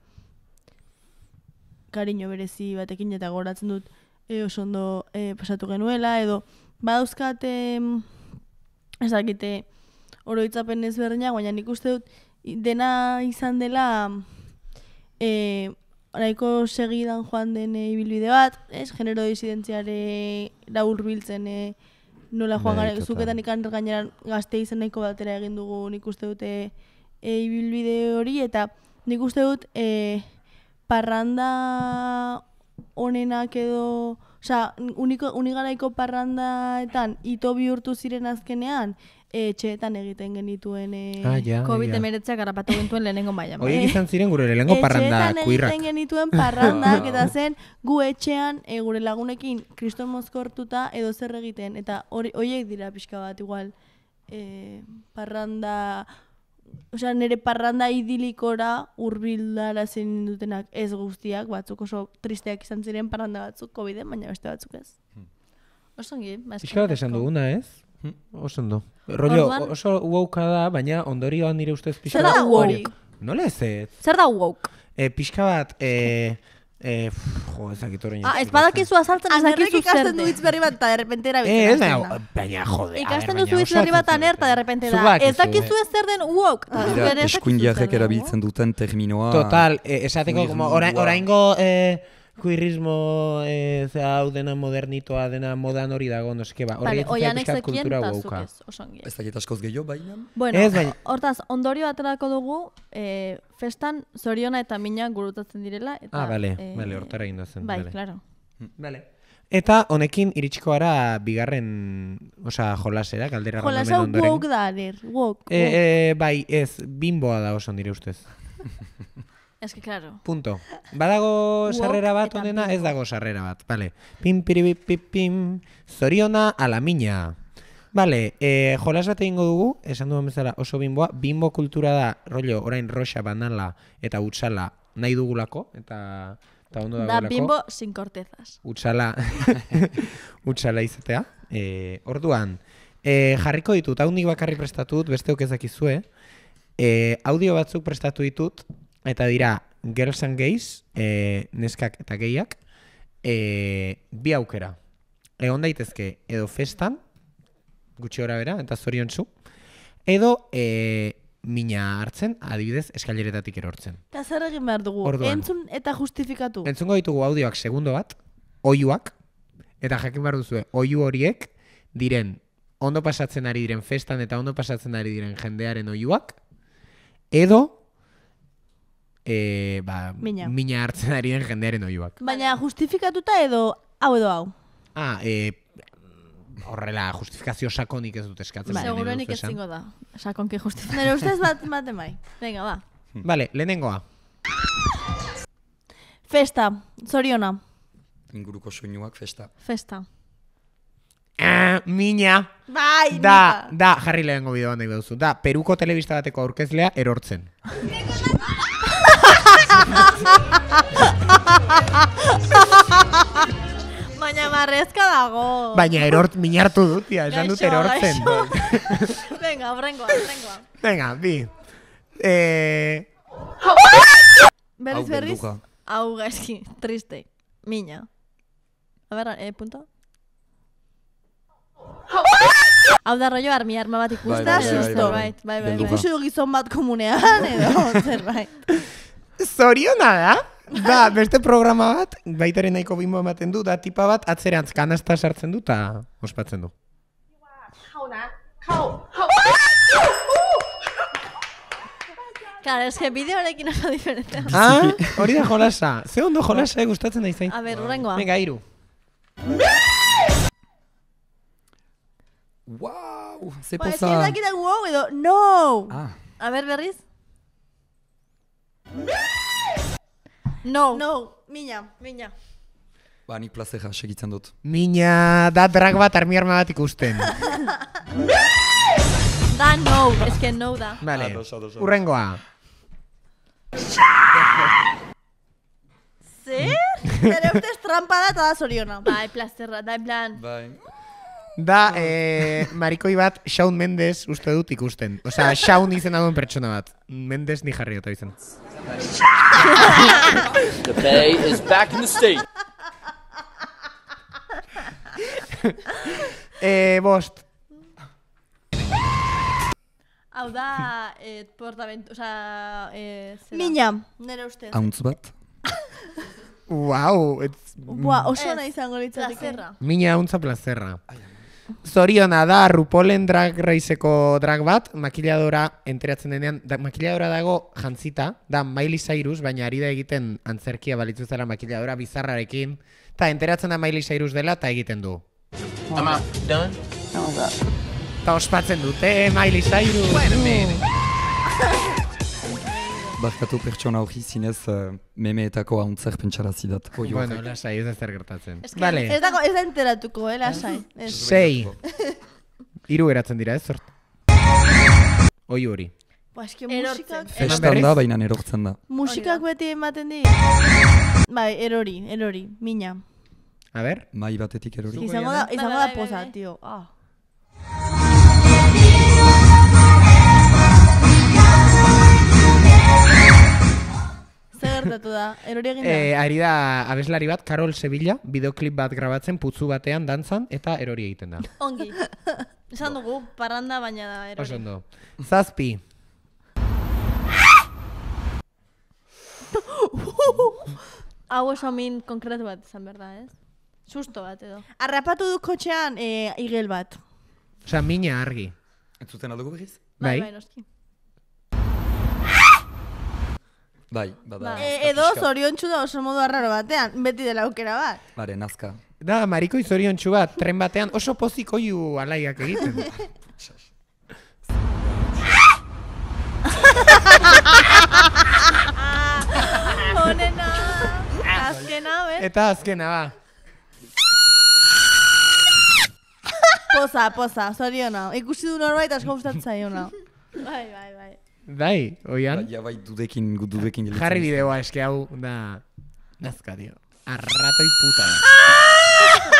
kariño berezi batekin eta gogoratzen dut e, oso ondo e, pasatu genuela, edo badauzkat em, ez dakite oroitzapen ezberdinak, baina nik uste dut i- dena izan dela e, nahiko segidan joan den e, ibilbide bat, ez, genero disidentziare hurbiltzen e, nola joan Bai, gara, total. zuketan ikan gainera gazte izen nahiko batera egin dugu nik uste dute e, ibilbide hori, eta nik uste dut e, parranda honenak edo, osea, uniko, unigaraiko parrandaetan ito bihurtu ziren azkenean, e, etxeetan egiten genituen e, Ah, ja, covid ja. hemeretziak harrapatu gintuen lehenengo mailan. Horiek izan ziren gure lehenengo parranda Etxeetan kuirrak. egiten genituen parrandak, eta zen gu etxean e, gure lagunekin kriston mozkortuta edo zer egiten, eta hori horiek dira pixka bat igual e, parranda, osea, nire parranda idilikora hurbilara zen dutenak ez guztiak, batzuk oso tristeak izan ziren parranda batzuk coviden, baina beste batzuk ez. Osongi, Pixka bat esan duguna, ez? Hmm. Oso ondo. Rollo, Orduan- oso woka da, baina ondorioan nire ustez pixka Zer da bat woke? woke. Nola ez ez? Zer da woke? E, pixka bat, e, e, pff, jo, ez dakit orain. Ah, ez badakizu azaltzen ez Anerrek dakizu zer ikasten du hitz berri bat, eta de repente erabiltzen Eh, ez hasten baina, da. baina jode. a Ikasten ber, duzu baina hitz berri bat osatzen aner, eta de zuten. repente Zuk da. badakizu, Ez dakizu eh? ez zer den woke. eta zuk Dira, ere ez dakizu eskuindiarrek zer den erabiltzen duten terminoa. Total, e, esateko, como, orain, Queerrismoa. oraingo e, queerrismo, e, zera, hau dena modernitoa, dena modan hori dago, no seke ba. Vale, Hori oianek pixkat zekien kultura eta zuk woka. ez, osongi. Ez dakit askoz gehiago, baina. Bueno, Ez, baina- hortaz, ondorio aterako dugu, eh, festan zoriona eta mina gurutatzen direla. Eta, Ah, bale, eh, bale, hortara egin da zen. Bai, bale. claro. Vale. Eta honekin iritsiko gara bigarren, osea, jolasera, galdera Jolas randomen hau ondoren. woke da, aner, woke. woke. E, e, bai, ez, bimboa da oso nire ustez. Ez que, claro. Punto. Badago sarrera bat eta onena, bingo. ez dago sarrera bat. Vale. Pim, piribip, pip, pim. Zoriona ala mina. Vale, eh, jolas bat egingo dugu, esan duan bezala oso bimboa. Bimbo kultura da, rollo, orain roxa, banala eta utzala nahi dugulako, eta, eta ondo Da dagoelako. bimbo sin cortezas. Utzala, utzala izatea. Eh, orduan, eh, jarriko ditut, hau nik bakarri prestatut, besteok ez dakizue. Eh, audio batzuk prestatu ditut, eta dira, girls and gays, eh, neskak eta gehiak, eh, bi aukera. Egon daitezke, edo festan, gutxi ora bera, eta zoriontsu, edo eh, mina hartzen, adibidez, eskaileretatik erortzen. Eta zer egin behar dugu? Orduan. Entzun eta justifikatu. Entzungo ditugu audioak segundo bat, oiuak, eta jakin behar duzue, oiu horiek diren, ondo pasatzen ari diren festan eta ondo pasatzen ari diren jendearen oiuak, edo e, ba, Mina. mina hartzen ari den jendearen oiuak. Baina justifikatuta edo hau edo hau. Ah, e, horrela, justifikazio sakonik ez dut eskatzen. baina Seguruenik nahi duzu esan. ezingo da. Sakonki justifikatu. Nere ustez bat baten bai. Venga, ba. Vale, lehenengoa. Festa, zoriona. Inguruko soinuak festa. Festa. Ah, mina. Bai, Da, da, jarri lehenengo bideoan nahi duzu. Da, Peruko telebista bateko aurkezlea erortzen. Baina marrezka dago. Baina erort, mina hartu dut, tia, esan dut Gaixo, erortzen. gaixo. Venga, horrengoa, horrengoa. Venga, bi. Eh, Berriz, Hau berriz. belduga. Hau gaizki, triste. Miña. A ver, eh, punto. Hau da rollo armi arma bat ikusten. Bai, bai, bai, edo bai, zerbait, bai, bai, Belduga. bai. Ikusi du gizon bat komunean edo zerbait. Zoriona da? Da, beste programa bat, baitaren nahiko bimbo ematen du, da tipa bat atzerantz kanasta sartzen du eta ospatzen du. Claro, es que bideoarekin oso diferentea. Ah, hori da jolasa. Ze ondo jolasa, eh, gustatzen da izan. A ver, horrengoa. Venga, iru. Wow, ze Ba, ez que ez poza. dakita wow edo no. Ah, A ver, berriz. No. No, mina. Miña. ba, nik plazera segitzen dut. Mina da drag bat armi arma bat ikusten. Da no, es que no da. Vale, Ados, ados, ados. urrengoa. Zer? Nere ustez trampa da eta da zoriona. Bai, plazerra, da en plan. Bai. Da, eh, marikoi bat Shawn Mendes uste dut ikusten. Osea, Shawn izena duen pertsona bat. Mendes ni jarri eta izan. The Bay is back in the state. Eh, bost. Hau da, eh, portaventura, o sea, eh, zera. Mina, nere ustez. Hauntz bat. Wow, it's... Bua, oso Ez. nahi izango litzateke. Plazerra. Mina hauntza plazerra. Zoriona da RuPaulen Drag Raceko drag bat, makiladora enteratzen denean, da, makiladora dago jantzita, da Miley Cyrus, baina ari da egiten antzerkia balitzu zela makiladora bizarrarekin, eta enteratzen da Miley Cyrus dela eta egiten du. I'm out. Done? Eta ospatzen dute, Miley Cyrus! Wait a minute. Barkatu pertsona hori zinez uh, memeetako hauntzer pentsarazi dat. Oioak. Bueno, lasai, ez da zer gertatzen. Es que- Vale, Ez dago, ez da enteratuko, eh, lasai. Ez. sei. Hiru geratzen dira, ez zort. Oi hori. Ba, eske Erortzen. musikak, Festan da, baina erortzen da. musikak beti ematen di. Bai, erori, erori, mina. A ber, Mai batetik erori. Izango da, Bai, izango bai, da bai, poza, bai. tio. Ah. Zer gertatu da, erori egin da. eh, ari da abeslari bat, Carol Sevilla, videoklip bat grabatzen, putzu batean, dantzan, eta erori egiten da. Ongi. Esan dugu, parranda baina da, erori. Oso ondo. Zazpi. Hau oso min konkretu bat izan behar da, ez? Susto bat edo. Arrapatu du kotxean eh, igel bat. Osea, mina argi. Entzuten aldugu berriz? Bai. Bai, noski. Bai, bada. Bai. E, edo zoriontsu da oso modu arraro batean, beti dela aukera bat. Bare, nazka. Da, mariko izoriontsu bat, tren batean oso pozik oiu alaiak egiten. azkena, ben? Eta azkena, ba. Poza, poza, zoriona. Ikusi du norbait asko gustatzen zaiona. Bai, bai, bai. Bai, oian. Ja, bai, dudekin, dudekin gelitzen. Jarri bideoa eske hau da... Nazka, tio. Arratoi puta da.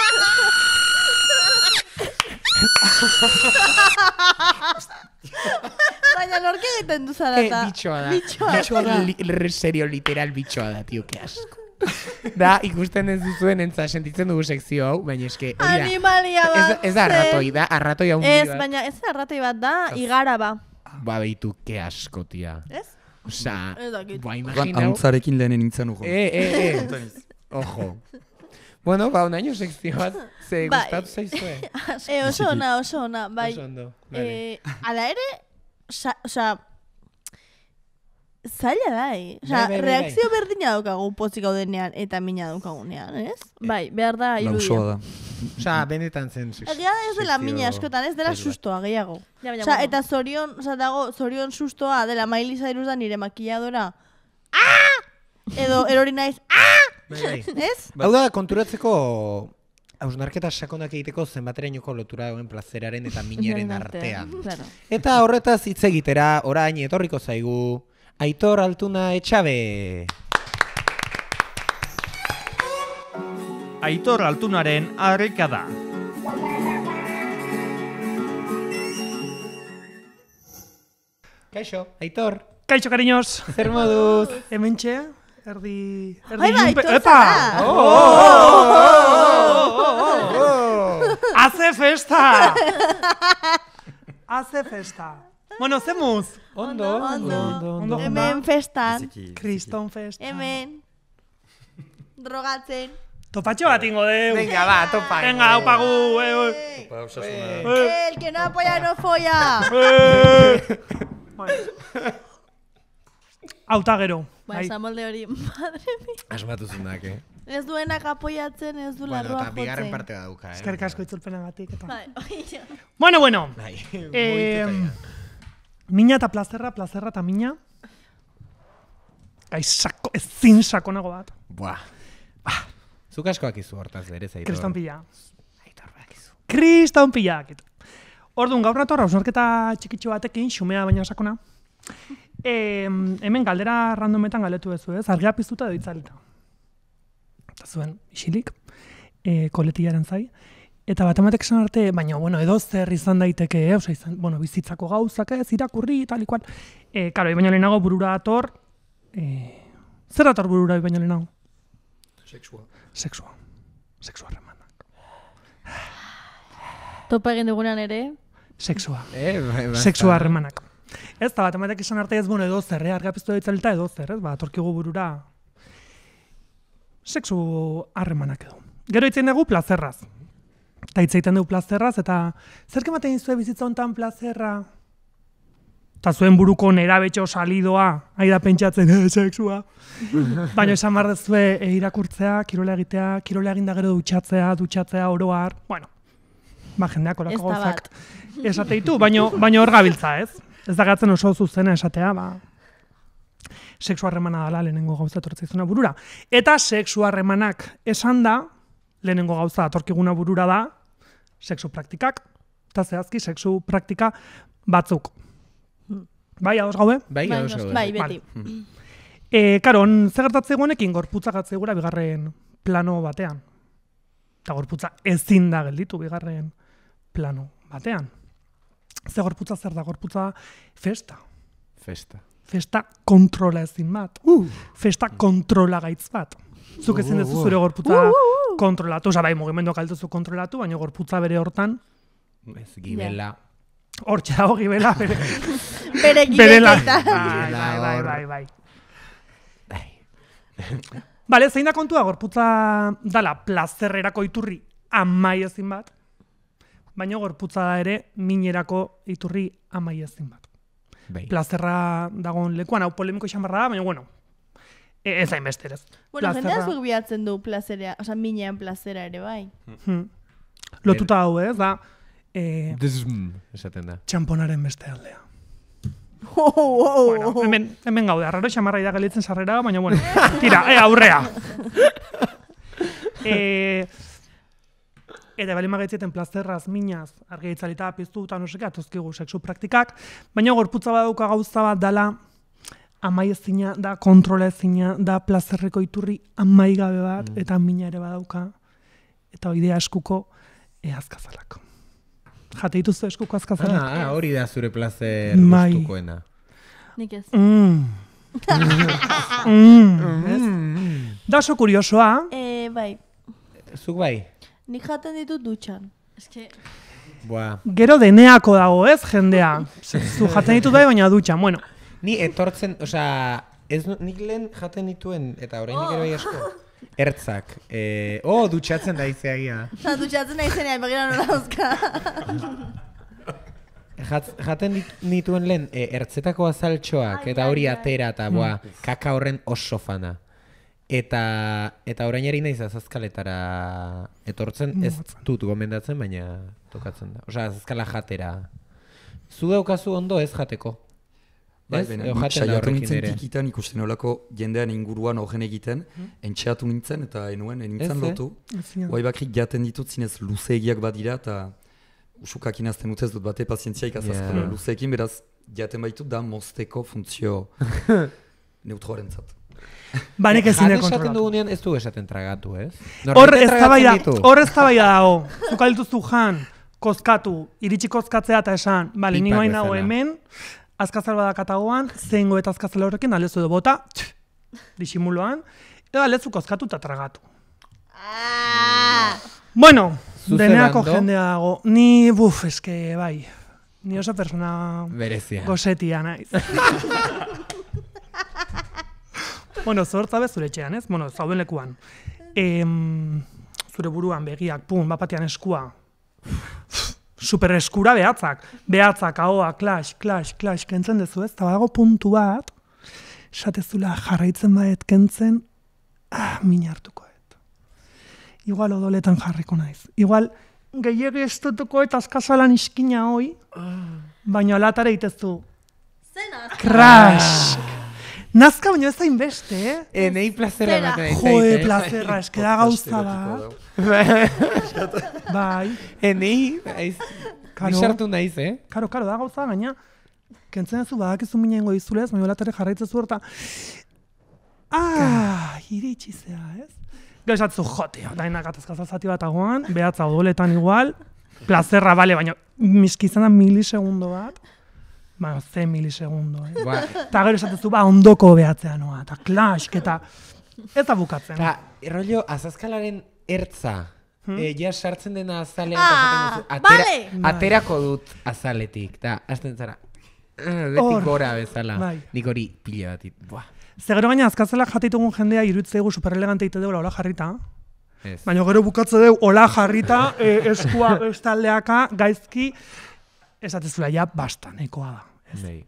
Baina nork egiten du Eh, zarata? bitxoa da. Bitxoa Bitxoa da. Li, serio, literal bitxoa da, tio, que asko. Da, ikusten ez duzuen entza, sentitzen dugu sekzio hau, baina eske, hori da. Animalia Ez, bat. ez da arratoi, da arratoi hau Ez, baina ez arratoi bat da, igara ba. Ba, behitu, que asko, tia. Ez? Osa, Ez dakit. ba, Orduan, imaginau. Antzarekin lehenen nintzen ujo. Eh, eh, eh. Ojo. Bueno, ba, unaino sekzio bat, ze Bai. gustatu zaizue. E, oso ona, oso ona, bai. Oso ondo, vale. Eh, ala ere, sa, osa, zaila da, eh? Osa, Bai, bai, bai, reakzio berdina daukagu pozik gaudenean eta mina daukagunean, ez? Bai, behar da Lausoa irudia. da. Osa, benetan zen sekzio. Egia da ez dela sekzio- mina askotan, ez dela Bai, bai. sustoa gehiago. Ja, baina, Osa, bueno. eta zorion, osa, dago, zorion sustoa dela Miley Cyrus da nire makilladora. Ah! Edo erori naiz, ah! Bai, bai. Ez? Hau da, konturatzeko hausnarketa sakonak egiteko zenbaterainoko lotura dagoen plazeraren eta minaren artean. Claro. Eta horretaz hitz egitera orain etorriko zaigu Aitor Altuna Etxabe. Aitor Altunaren harrikada. Kaixo, Aitor, Kaixo, cariños. zer moduz? Hementxe, erdi... erdi Ai, bai, ilunpe- Aitor Epa! zara. Oh! Hace festa! Hace festa. Bueno, zemuz? Ondo, Ondo. ondo, Ondo. Hemen festan, Biziki, Kriston festa. hemen, drogatzen. Topatxo bat ingo deu. Venga, ba, topa. Venga, upagu. Eh, eh. Eh, Ba, osasuna. Eh. El que no apoya no folla. Eh. Bueno. Auta gero. Ba, Bai. esan molde hori, madre mia. Asmatu zunak, eh? Ez duenak apoiatzen, ez du Bueno, larrua eta bigarren jotzen. parte dauka, eh? Eskerrik asko itzulpenagatik. Eta. Bai, oia. Bueno, bueno. Bai, Eh, mohituta mina eta plazerra, plazerra eta mina. Gai sako, ezin sakonago bat. Buah. Bah. Zuk askoak izu hortaz berez, Aitor. Kriston pila. Aitor, bakizu. Kriston pila. Orduan, gaur nator, hausnarketa txikitxo batekin, xumea baina sakona. E, hemen galdera randometan galdetu bezu, ez? Argia piztuta edo itzalita. Eta zuen, isilik, e, koletillaren zai. Eta bat ematek esan arte, baina, bueno, edo zer izan daiteke, eh? Osa, izan, bueno, bizitzako gauzak, ez, irakurri, tal, ikual. E, karo, baina lehenago burura ator, e, zer ator burura baina lehenago? Sexua. Sexua. Sexua harremanak. Topa egin dugunean ere, Sexua. Eh, bai, basta. Sexua harremanak. Ez, eta bat ematek esan arte ez, bueno, edo zer, eh? Argia piztu ditzalita edo zer, ez? Ba, atorkigu burura sexu harremanak edo. Gero itzen dugu plazerraz. Eta hitz egiten dugu plazerraz, eta zerk ematen dizue bizitza hontan plazerra? Eta zuen buruko nerabetxo salidoa, aida pentsatzen, eh, sexua. Baina esan behar dezue e, irakurtzea, kirola egitea, kirola eginda gero dutxatzea, dutxatzea, oroar, bueno, ba, jendeak ez olako da gauzak bat. esate ditu, baino, baino hor gabiltza, ez? Ez da gatzen oso zuzena esatea, ba, sexu harremana dela lehenengo gauza etortzaizuna burura. Eta sexu harremanak esan da, lehenengo gauza atorkiguna burura da, sexu praktikak, eta zehazki sexu praktika batzuk. Bai, ados gaude? Bai, Bai, oso. nos- bai, beti. E, karo, on, zer gertatze guanekin gorputzak atzegura bigarren plano batean. Eta gorputza ezin da gelditu bigarren plano batean. Ze gorputza zer da? Gorputza festa. Festa. Festa kontrola ezin bat. Uh. Festa kontrola gaitz bat. Zuk ezin Uh, dezu uh. zure gorputza kontrolatu. Osa, bai, mugimenduak altuzu kontrolatu, baina gorputza bere hortan, Ez gibela. hortxe dago gibela, bere, Bere bere la... gibeleta. Bai, bai, bai, bai, bai. Bale, zein da kontua, gorputza dala plazerrerako iturri amai ezin bat, baina gorputza da ere minerako iturri amai ezin bat. Bai. Plazerra dagoen lekuan, hau polemiko izan barra da, baina bueno, e- ez hain beste ez. Bueno, jendea Plazerra- zuek bilatzen du plazerea, oza, minean plazera ere, bai. Hmm. Lotuta hau ez, da, e, Dzm, esaten da. txamponaren beste aldea. Oh, oh, Bueno, hemen, hemen gaude, arraro xamarra da gelitzen sarrera, baina bueno, tira, e, aurrea. e, eta bali magaitzeten plazerraz, minaz, argeitzalita, piztu, eta noseke, atozkigu sexu praktikak, baina gorputza badauka gauza bat dala, amai ezina, da kontrola ezina, da plazerreko iturri amai gabe bat, eta mina ere badauka, eta oidea eskuko e, azkazalak. Jate dituzu eskuko azkazalak? Ah, hori da zure plazer Bai. gustukoena. Nik ez. Mm. mm. Ez? Da oso kuriosoa, Eh, bai, Zuk bai? nik jaten ditut dutxan. Eske, Boa. gero deneako dago, ez, jendea. Zu jaten ditut bai, baina dutxan, bueno. Ni etortzen, osea, ez nu- nik lehen jaten dituen, eta oraindik ere bai asko. Ertzak. Eh, oh, dutxatzen da izeagia. Eta dutxatzen nahi zenean, begira nola dauzka. Jat, jaten dit, nituen lehen e, ertzetako azaltxoak, eta hori atera, eta boa, kaka horren oso fana. Eta, eta orain eri naiz azazkaletara etortzen, ez dut gomendatzen, baina tokatzen da. Osea, azazkala jatera. Zu daukazu ondo ez jateko. Bai, Ez? baina, Edo nik jaten da saiatu horrekin nintzen ere. tikitan ikusten olako jendean inguruan horren egiten, entxeatu nintzen eta enuen, enintzen Ez, eh? lotu. Ezin. Guai bakrik jaten ditut zinez luzeegiak badira eta usukak inazten utez dut bate pazientzia ikazazko Yeah. luzeekin, beraz jaten baitut da mozteko funtzio neutroaren zat. Ba, nik ezin Jan dut esaten kontrolatu. dugunean ez du esaten tragatu, ez? Hor Norbaitek eztabaida, tragatzen ditu. hor eztabaida dago. Zuk altuzu jan, kozkatu, iritsi kozkatzea eta esan, bale, ni Pipak bain nago bezala. hemen, azkazal badakatagoan, zein eta azkazal horrekin alezu edo bota, tx, disimuloan, edo alezu kozkatu eta tragatu. Ah! Bueno, Zu deneako zerando? jendea dago. Ni, buf, eske, bai, ni oso persona Berezia. gosetia naiz. Bueno, zortza bez zure etxean, ez? Bueno, zauden lekuan. Em, zure buruan begiak, pum, bapatean eskua. Super eskura behatzak. Behatzak, ahoa, clash, clash, clash, kentzen dezu, ez? Eta badago puntu bat, esatezula jarraitzen baet kentzen, ah, min hartuko et. Igual odoletan jarriko naiz. Igual gehiagi estutuko eta askazalan iskina hoi, baina alatare itezu. Zena! Crash! Nazka baina ez da inbeste, eh? E, nei plazera Zera. ematen Joe, aizait, plazerra, eske da gauza bat. Bai, E, nei, aiz, Karo. bisartu naiz, eh? karo, karo, da gauza, gaina, kentzen zu badakizu mina ingo dizulez, baina alatare jarraitzezu horta, ah, iritsi zea, ez? Gero esatzu, jote, daina gatazkaza zati bat agoan, behatza odoletan igual, plazerra, bale, baina miskizan da milisegundo bat, ba, ze milisegundo, eh? Ba, Eta gero esatezu, ba, ondoko behatzea noa, eta klask, eta ez da bukatzen. ta, rollo, azazkalaren ertza, e, ja sartzen dena azalean, Ah, eta esaten duzu, atera, vale! aterako dut azaletik, da, hasten zara, eh, beti Hor. gora bezala, Bai. nik hori pila batit, buah, Ze gero gaina azkazelak jateitugun jendea iruditzeigu superelegante ite deula hola jarrita. ez. Baina gero bukatze deu hola jarrita, e, eskua bestaldeaka, gaizki, esatezula ja basta, nahikoa da. Bai.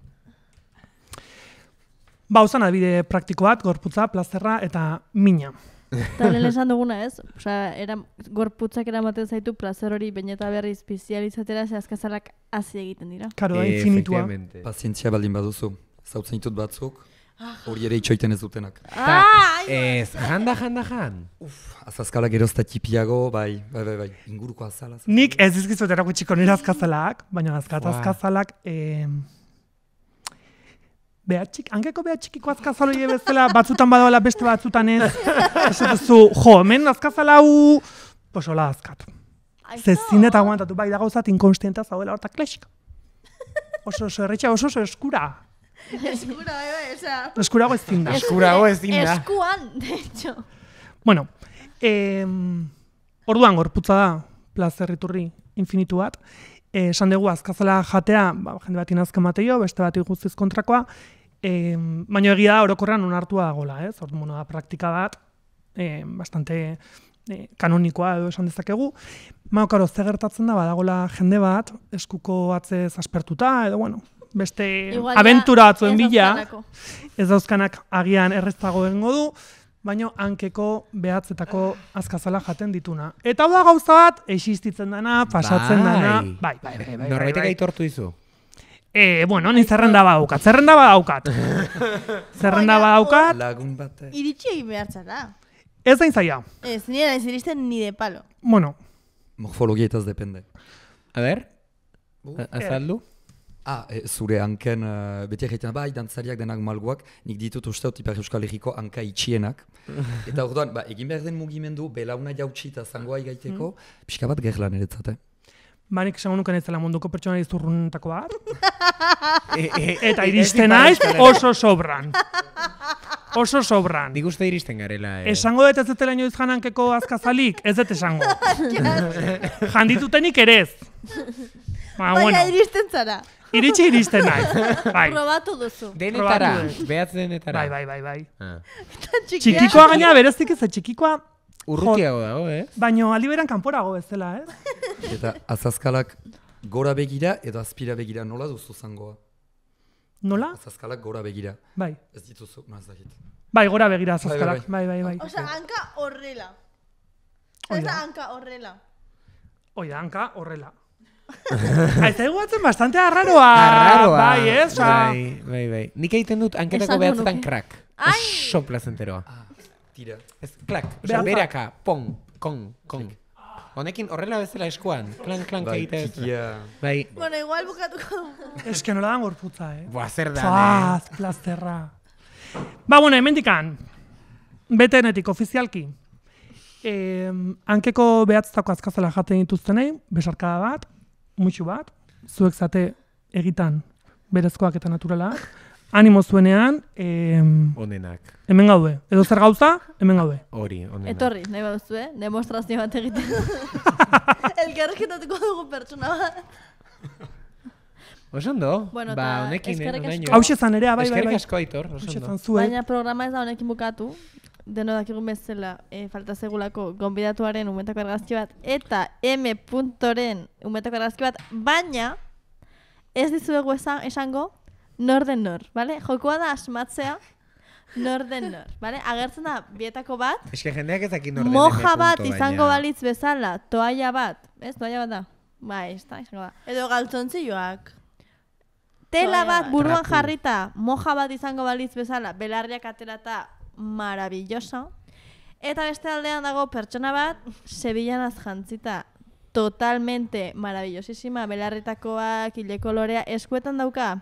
Ba, uzan adibide praktiko bat, gorputza, plazerra eta mina. Eta lehen esan duguna ez, osea, era, gorputzak eramaten zaitu plazer hori baina eta berriz bizializatera ze azkazalak hazi egiten dira. Karo da, Eh, infinitua. efectivamente. Pazientzia baldin baduzu, zautzen ditut batzuk, hori ere itxoiten ez dutenak. Ta, Ah, ez, janda, janda, jan. Azazkala gero ez da tipiago, bai, bai, bai, bai, inguruko azala. Nik ez dizkizuet erakutsiko nire azkazalak, baina azkat Buah. azkazalak, eh, behatxik, hankeko behatxikiko azkazaloie bezala, batzutan badoala beste batzutan ez, esatezu, jo, hemen azkazala hau, pues hola azkatu. Ze zin eta aguantatu, bai da gauzat inkonstienta zaudela horta klesik. Oso oso erretxa, oso oso eskura. eskura, bai, bai, osea... Eskurago ezin da. Eskurago ezin da. Eskuan, de hecho. Bueno, eh, orduan gorputza da, plazerriturri infinitu bat. Eh, esan dugu azkazala jatea, ba, jende bat inazken mateio, beste bat guztiz kontrakoa, eh, baina egia da orokorrean onartua dagoela, ez? Orduan, bueno, da praktika bat, eh, bastante eh, kanonikoa edo esan dezakegu. Ba, karo, ze gertatzen da, badagola jende bat, eskuko atzez aspertuta, edo, bueno, beste Igual ja abentura batzuen ez bila, dauzkanako. ez dauzkanak agian erreztago egingo du, baina hankeko behatzetako azkazala jaten dituna. Eta hau da gauza bat, existitzen dana, pasatzen dana, bai, bai, bai, bai, Norbaitek bai. aitortu dizu. E, bueno, ni zerrenda badaukat, zerrenda badaukat. Zerrenda badaukat, Lagun bat. Iritsi egin behar zara. ez da zaila. Ez, nire ez iristen ni de palo. Bueno, Morfologietaz depende. A ber, a- azaldu? Ah, e, zure hanken, uh, beti egiten, bai, dantzariak denak malguak, nik ditut usteot Ipar Euskal Herriko hanka itxienak. Eta orduan, ba, egin behar den mugimendu, belauna jautsi eta zangoa igaiteko, pixka bat gerlan eretzate. banik esango nuken ez dela munduko pertsona izurruntako bat. E, e, Eta e, iristen ez naiz Ipar Euskal oso sobran. Oso sobran. Nik uste iristen garela, eh. Esango dut ez dutela inoiz janankeko azkazalik, ez dut esango. Janditutenik ere ez. Ba, Baina bueno, iristen zara. iritsi iristen naiz. Bai, Probatu duzu. Denetara, Probatu behatz denetara. bai, bai, bai, bai. Ah. Txikikoa gaina berezik ez, txikikoa, Urrutiago dago, eh? baino aliberan kanporago bezala, ez? Eta azazkalak gora begira edo azpira begira nola duzu zangoa? Nola? Azazkalak gora begira. Bai. Ez dituzu, no ez dakit. Bai, gora begira Bai, bai, azazkalak. Bai, bai, bai. Osa, hanka horrela. Hoi Ez da. da hanka horrela. Hoi da, hanka horrela. Ez da guatzen bastante arraroa. Arraroa. Bai, ez? Osa, Bai, bai, bai. Nik egiten dut hanketako Esango behatzetan nuke. krak. Ai! Oso plazenteroa. Ah, tira. Ez, klak. Osa, Behatza. beraka, pong, kong, kong. Honekin horrela bezala eskuan. Klan, klan, Bai, egitea bezala. txikia. Bai. Bueno, igual bukatuko dugu. eske nola dan gorputza, eh? Boa, zer da, Faz, plazterra. Ba, bueno, hemendikan, betenetik ofizialki, eh, hankeko behatztako azkazela jaten dituztenei, besarkada bat, mutxu bat, zuek zate egitan berezkoak eta naturalak, animo zuenean, eh, Onenak. hemen gaude. Edo zer gauza, hemen gaude. Hori, onenak. Etorri, nahi baduzu, eh? Demostrazio bat egiten. Elkarreketatuko dugu pertsona bat. Oso ondo. Bueno, ba, eta honekin, eh, eskerrik onaino. asko. Hauxe zan erea, bai, bai, Eskerrik bai. asko, Aitor, oso Hauxe ondo. zan zuek. Baina programa ez da honekin bukatu. Deno dakigun bezala, e, falta segulako gonbidatuaren umetako argazki bat eta M. Puntoren umetako argazki bat, baina ez dizuegu esan, esango nor den nor, bale? Jokoa da asmatzea nor den nor, bale? Agertzen da bietako bat, Eske jendeak ez dakit norden moja M bat punto, izango baina- balitz bezala, toalla bat, ez? Toalla bat da? Bai, ez da, izango da. Edo galtzontzioak. Tela Toalla bat bat. buruan Trapu. jarrita, moja bat izango balitz bezala, belarriak aterata maravillosa. Eta beste aldean dago pertsona bat, sevillanaz jantzita, totalmente maravillosísima, belarritakoak, ile kolorea, eskuetan dauka.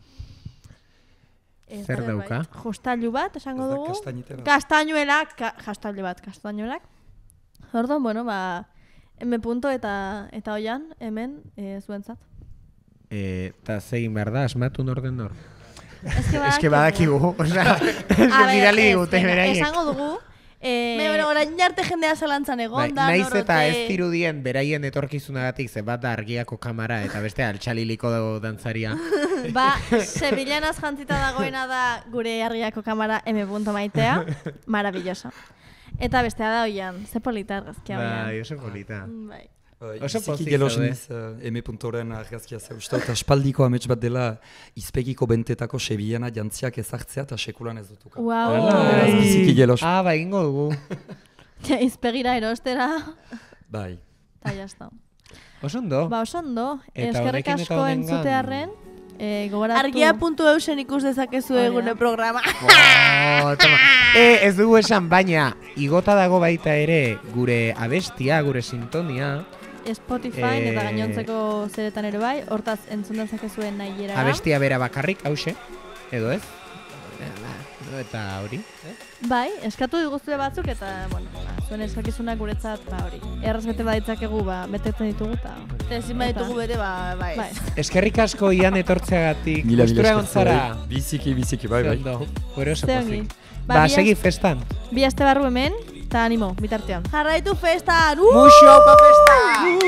Ez Zer zerbait. dauka? Jostailu bat, esango Ez da dugu. kastainitera. Kastañuelak, ka, jastailu bat, kastañuelak. Orduan, bueno, ba, M. punto eta eta oian, hemen, e, zuentzat. Eh, ta zegin behar da, asmatu norden nor. Ez que Eske badakigu, osea, eske bidali digute beraiek. Esango dugu, eh, Baina, bueno, orain arte jendea zalantzan egon Bai, da, naiz nor eta ote- ez dirudien beraien etorkizunagatik ze bat da argiako kamera eta beste altxaliliko dago dantzaria. ba, sevillanaz jantzita dagoena da gure argiako kamera M. maitea, maravillosa. Eta bestea da oian, ze polita argazkia Bai, oian. oso polita. Bai. Bai, Oso biziki pozik gelos zaude. niz, uh, M. Puntoren argazkia zeu. Uste dut, aspaldiko amets bat dela izpegiko bentetako Sevillana jantziak ezartzea eta sekulan ez dutuka. Wow. Beraz, biziki gelos. Ah, ba, egingo dugu. Izpegira erostera, Bai. eta jazta. Oso ondo. Ba, oso ondo, Eta eskerrik honekin eta asko honengan- entzutearren, e, gogoratu... Argia puntu eusen ikus dezakezu Hori da. egune programa. Oh, toma. E, ez dugu esan, baina igota dago baita ere gure abestia, gure sintonia. Spotify Eh, eta gainontzeko zeretan ere bai, hortaz entzun dezakezuen nahiera. Abestia bera bakarrik, hause, edo ez? Eta hori. Bai, eskatu diguzue batzuk eta, bueno, ba, zuen eskakizunak guretzat, ba, hori. Erraz bete baditzakegu, ba, betetzen ditugu, eta... Eta ezin baditugu bete, ba, bai. Bai. Eskerrik asko ian etortzeagatik. Mila, mila Gustura esker egon zara. zuei. Biziki, biziki, bai, bai. Ondo. Gure oso Ze pozik. ongi. Ba, bi segi aste- festan. Bi aste barru hemen, eta animo, bitartean. Jarraitu festan! Uh! Muxo, pa festa!